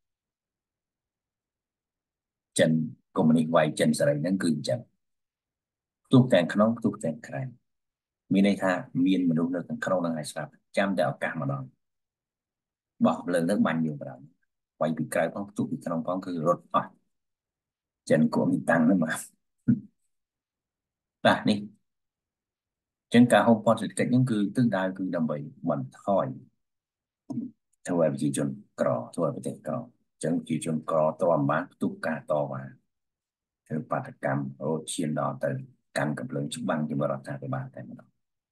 ចិនកុម្មុយនីសវាយចិនសេរីហ្នឹងគឺអញ្ចឹងផ្ទុះទាំងក្នុងផ្ទុះទាំងក្រៅមានន័យថាមានមនុស្សនៅខាងក្នុងនឹងឲ្យស្រាប់ចាំតែឱកាសមកដល់បោះលើទៅបាញ់យើងប្រាំវាយពីក្រៅផងផ្ទុះពីក្នុងផងគឺរត់អស់ចិនគួរមានតាំងហ្នឹងបាទបាទនេះចឹងការហូបផាត់សេដ្ឋកិច្ចហ្នឹងគឺទិសដៅគឺដើម្បីបន្ថយធ្វើឲ្យប្រជាជនក្រធ្វើឲ្យប្រទេសក្រចឹងប្រជាជនក្រតអំបានផ្ទុះការតវ៉ាធ្វើបាតកម្មរហូតឈានដល់ទៅកាន់កំភ្លើងច្បាំងជាមួយរដ្ឋាភិបាលតែម្ដង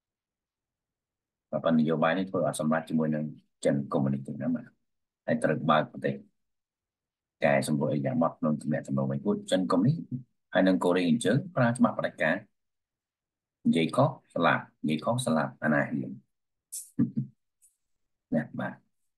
ប៉ុន្តែនយោបាយនេះធ្វើឲ្យសម្រាប់ជាមួយនឹងចិនកុម្មុយនីសហ្នឹងបាទហើយត្រូវបើកប្រទេសកែសម្រួលអីយ៉ាងម៉ត់ក្នុងទំនាក់ទំនងវិញពួកចិនកុម្មុយនីសហើយនិងកូរ៉េអញ្ជើញប្រើច្បាប់ផ្ដាច់ការនិយាយខុសស្លាប់និយាយខុសស្លាប់អាណាហ៊ានណាបាទ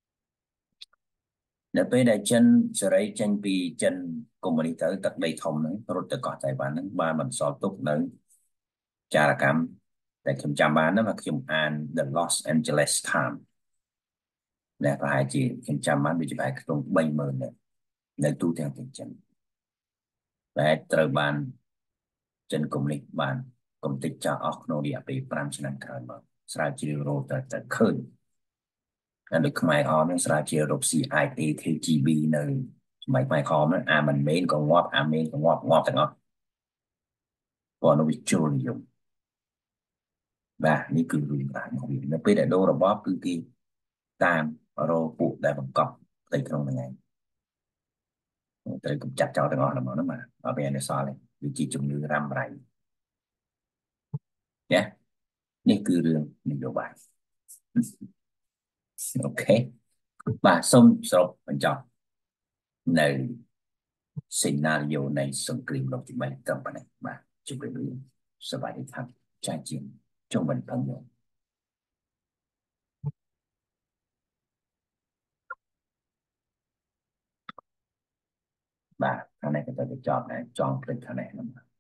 នៅពេលដែលចិនសេរីចេញពីចិនកុម្មុយនីសទៅទឹកដីធំហ្នឹងរត់ទៅកោះតៃវ៉ាន់ហ្នឹងបានបន្សល់ទុកនៅចារកម្មតែខ្ញុំចាំបានណាមកខ្ញុំអាន The Los Angeles Times ដែលប្រហែលជាខ្ញុំចាំបានវាជាប្រហែលក្នុង30000នាក់នៅទូទាំងប្រទេសចិនដែលត្រូវបានចិនកុម្មុយនីសបានកំទេចចោលអស់ក្នុងរយៈពេល5ឆ្នាំក្រោយមកស្រាវជ្រាវរកទៅឃើញហើយដូចខ្មែរអមនឹងស្រាវជ្រាវរក CIA KGB នៅសម័យខ្មែរក្រមហ្នឹងអាមិនមែនក៏ងាប់អាមែនក៏ងាប់ទាំងអស់ព្រោះនៅវិជ្ជានិយមបាទនេះគឺរឿងរ៉ាវរបស់វានៅពេលដែលដូររបបគឺគេតាមរកពួកដែលបង្កប់ផ្ទៃក្នុងហ្នឹងឯងត្រូវកម្ចាត់ចោលទាំងអស់ហ្មងហ្នឹងបាទអត់មានអនុសល់ទេវាជាជំនឿរ៉ាំរ៉ៃណានេះគឺរឿងនយោបាយអូខេបាទសូមសរុបបញ្ចប់នៅសេណារីយ៉ូនៃសង្គ្រាមលោកទី3ត្រឹមប៉ុណ្ណេះបាទជម្រាបលាសวัสดีครับចាជាងជុំវិញ朋友បាទខាងនេះក៏ទៅចប់ដែរចង់ភ្លេចខាងនេះហ្នឹង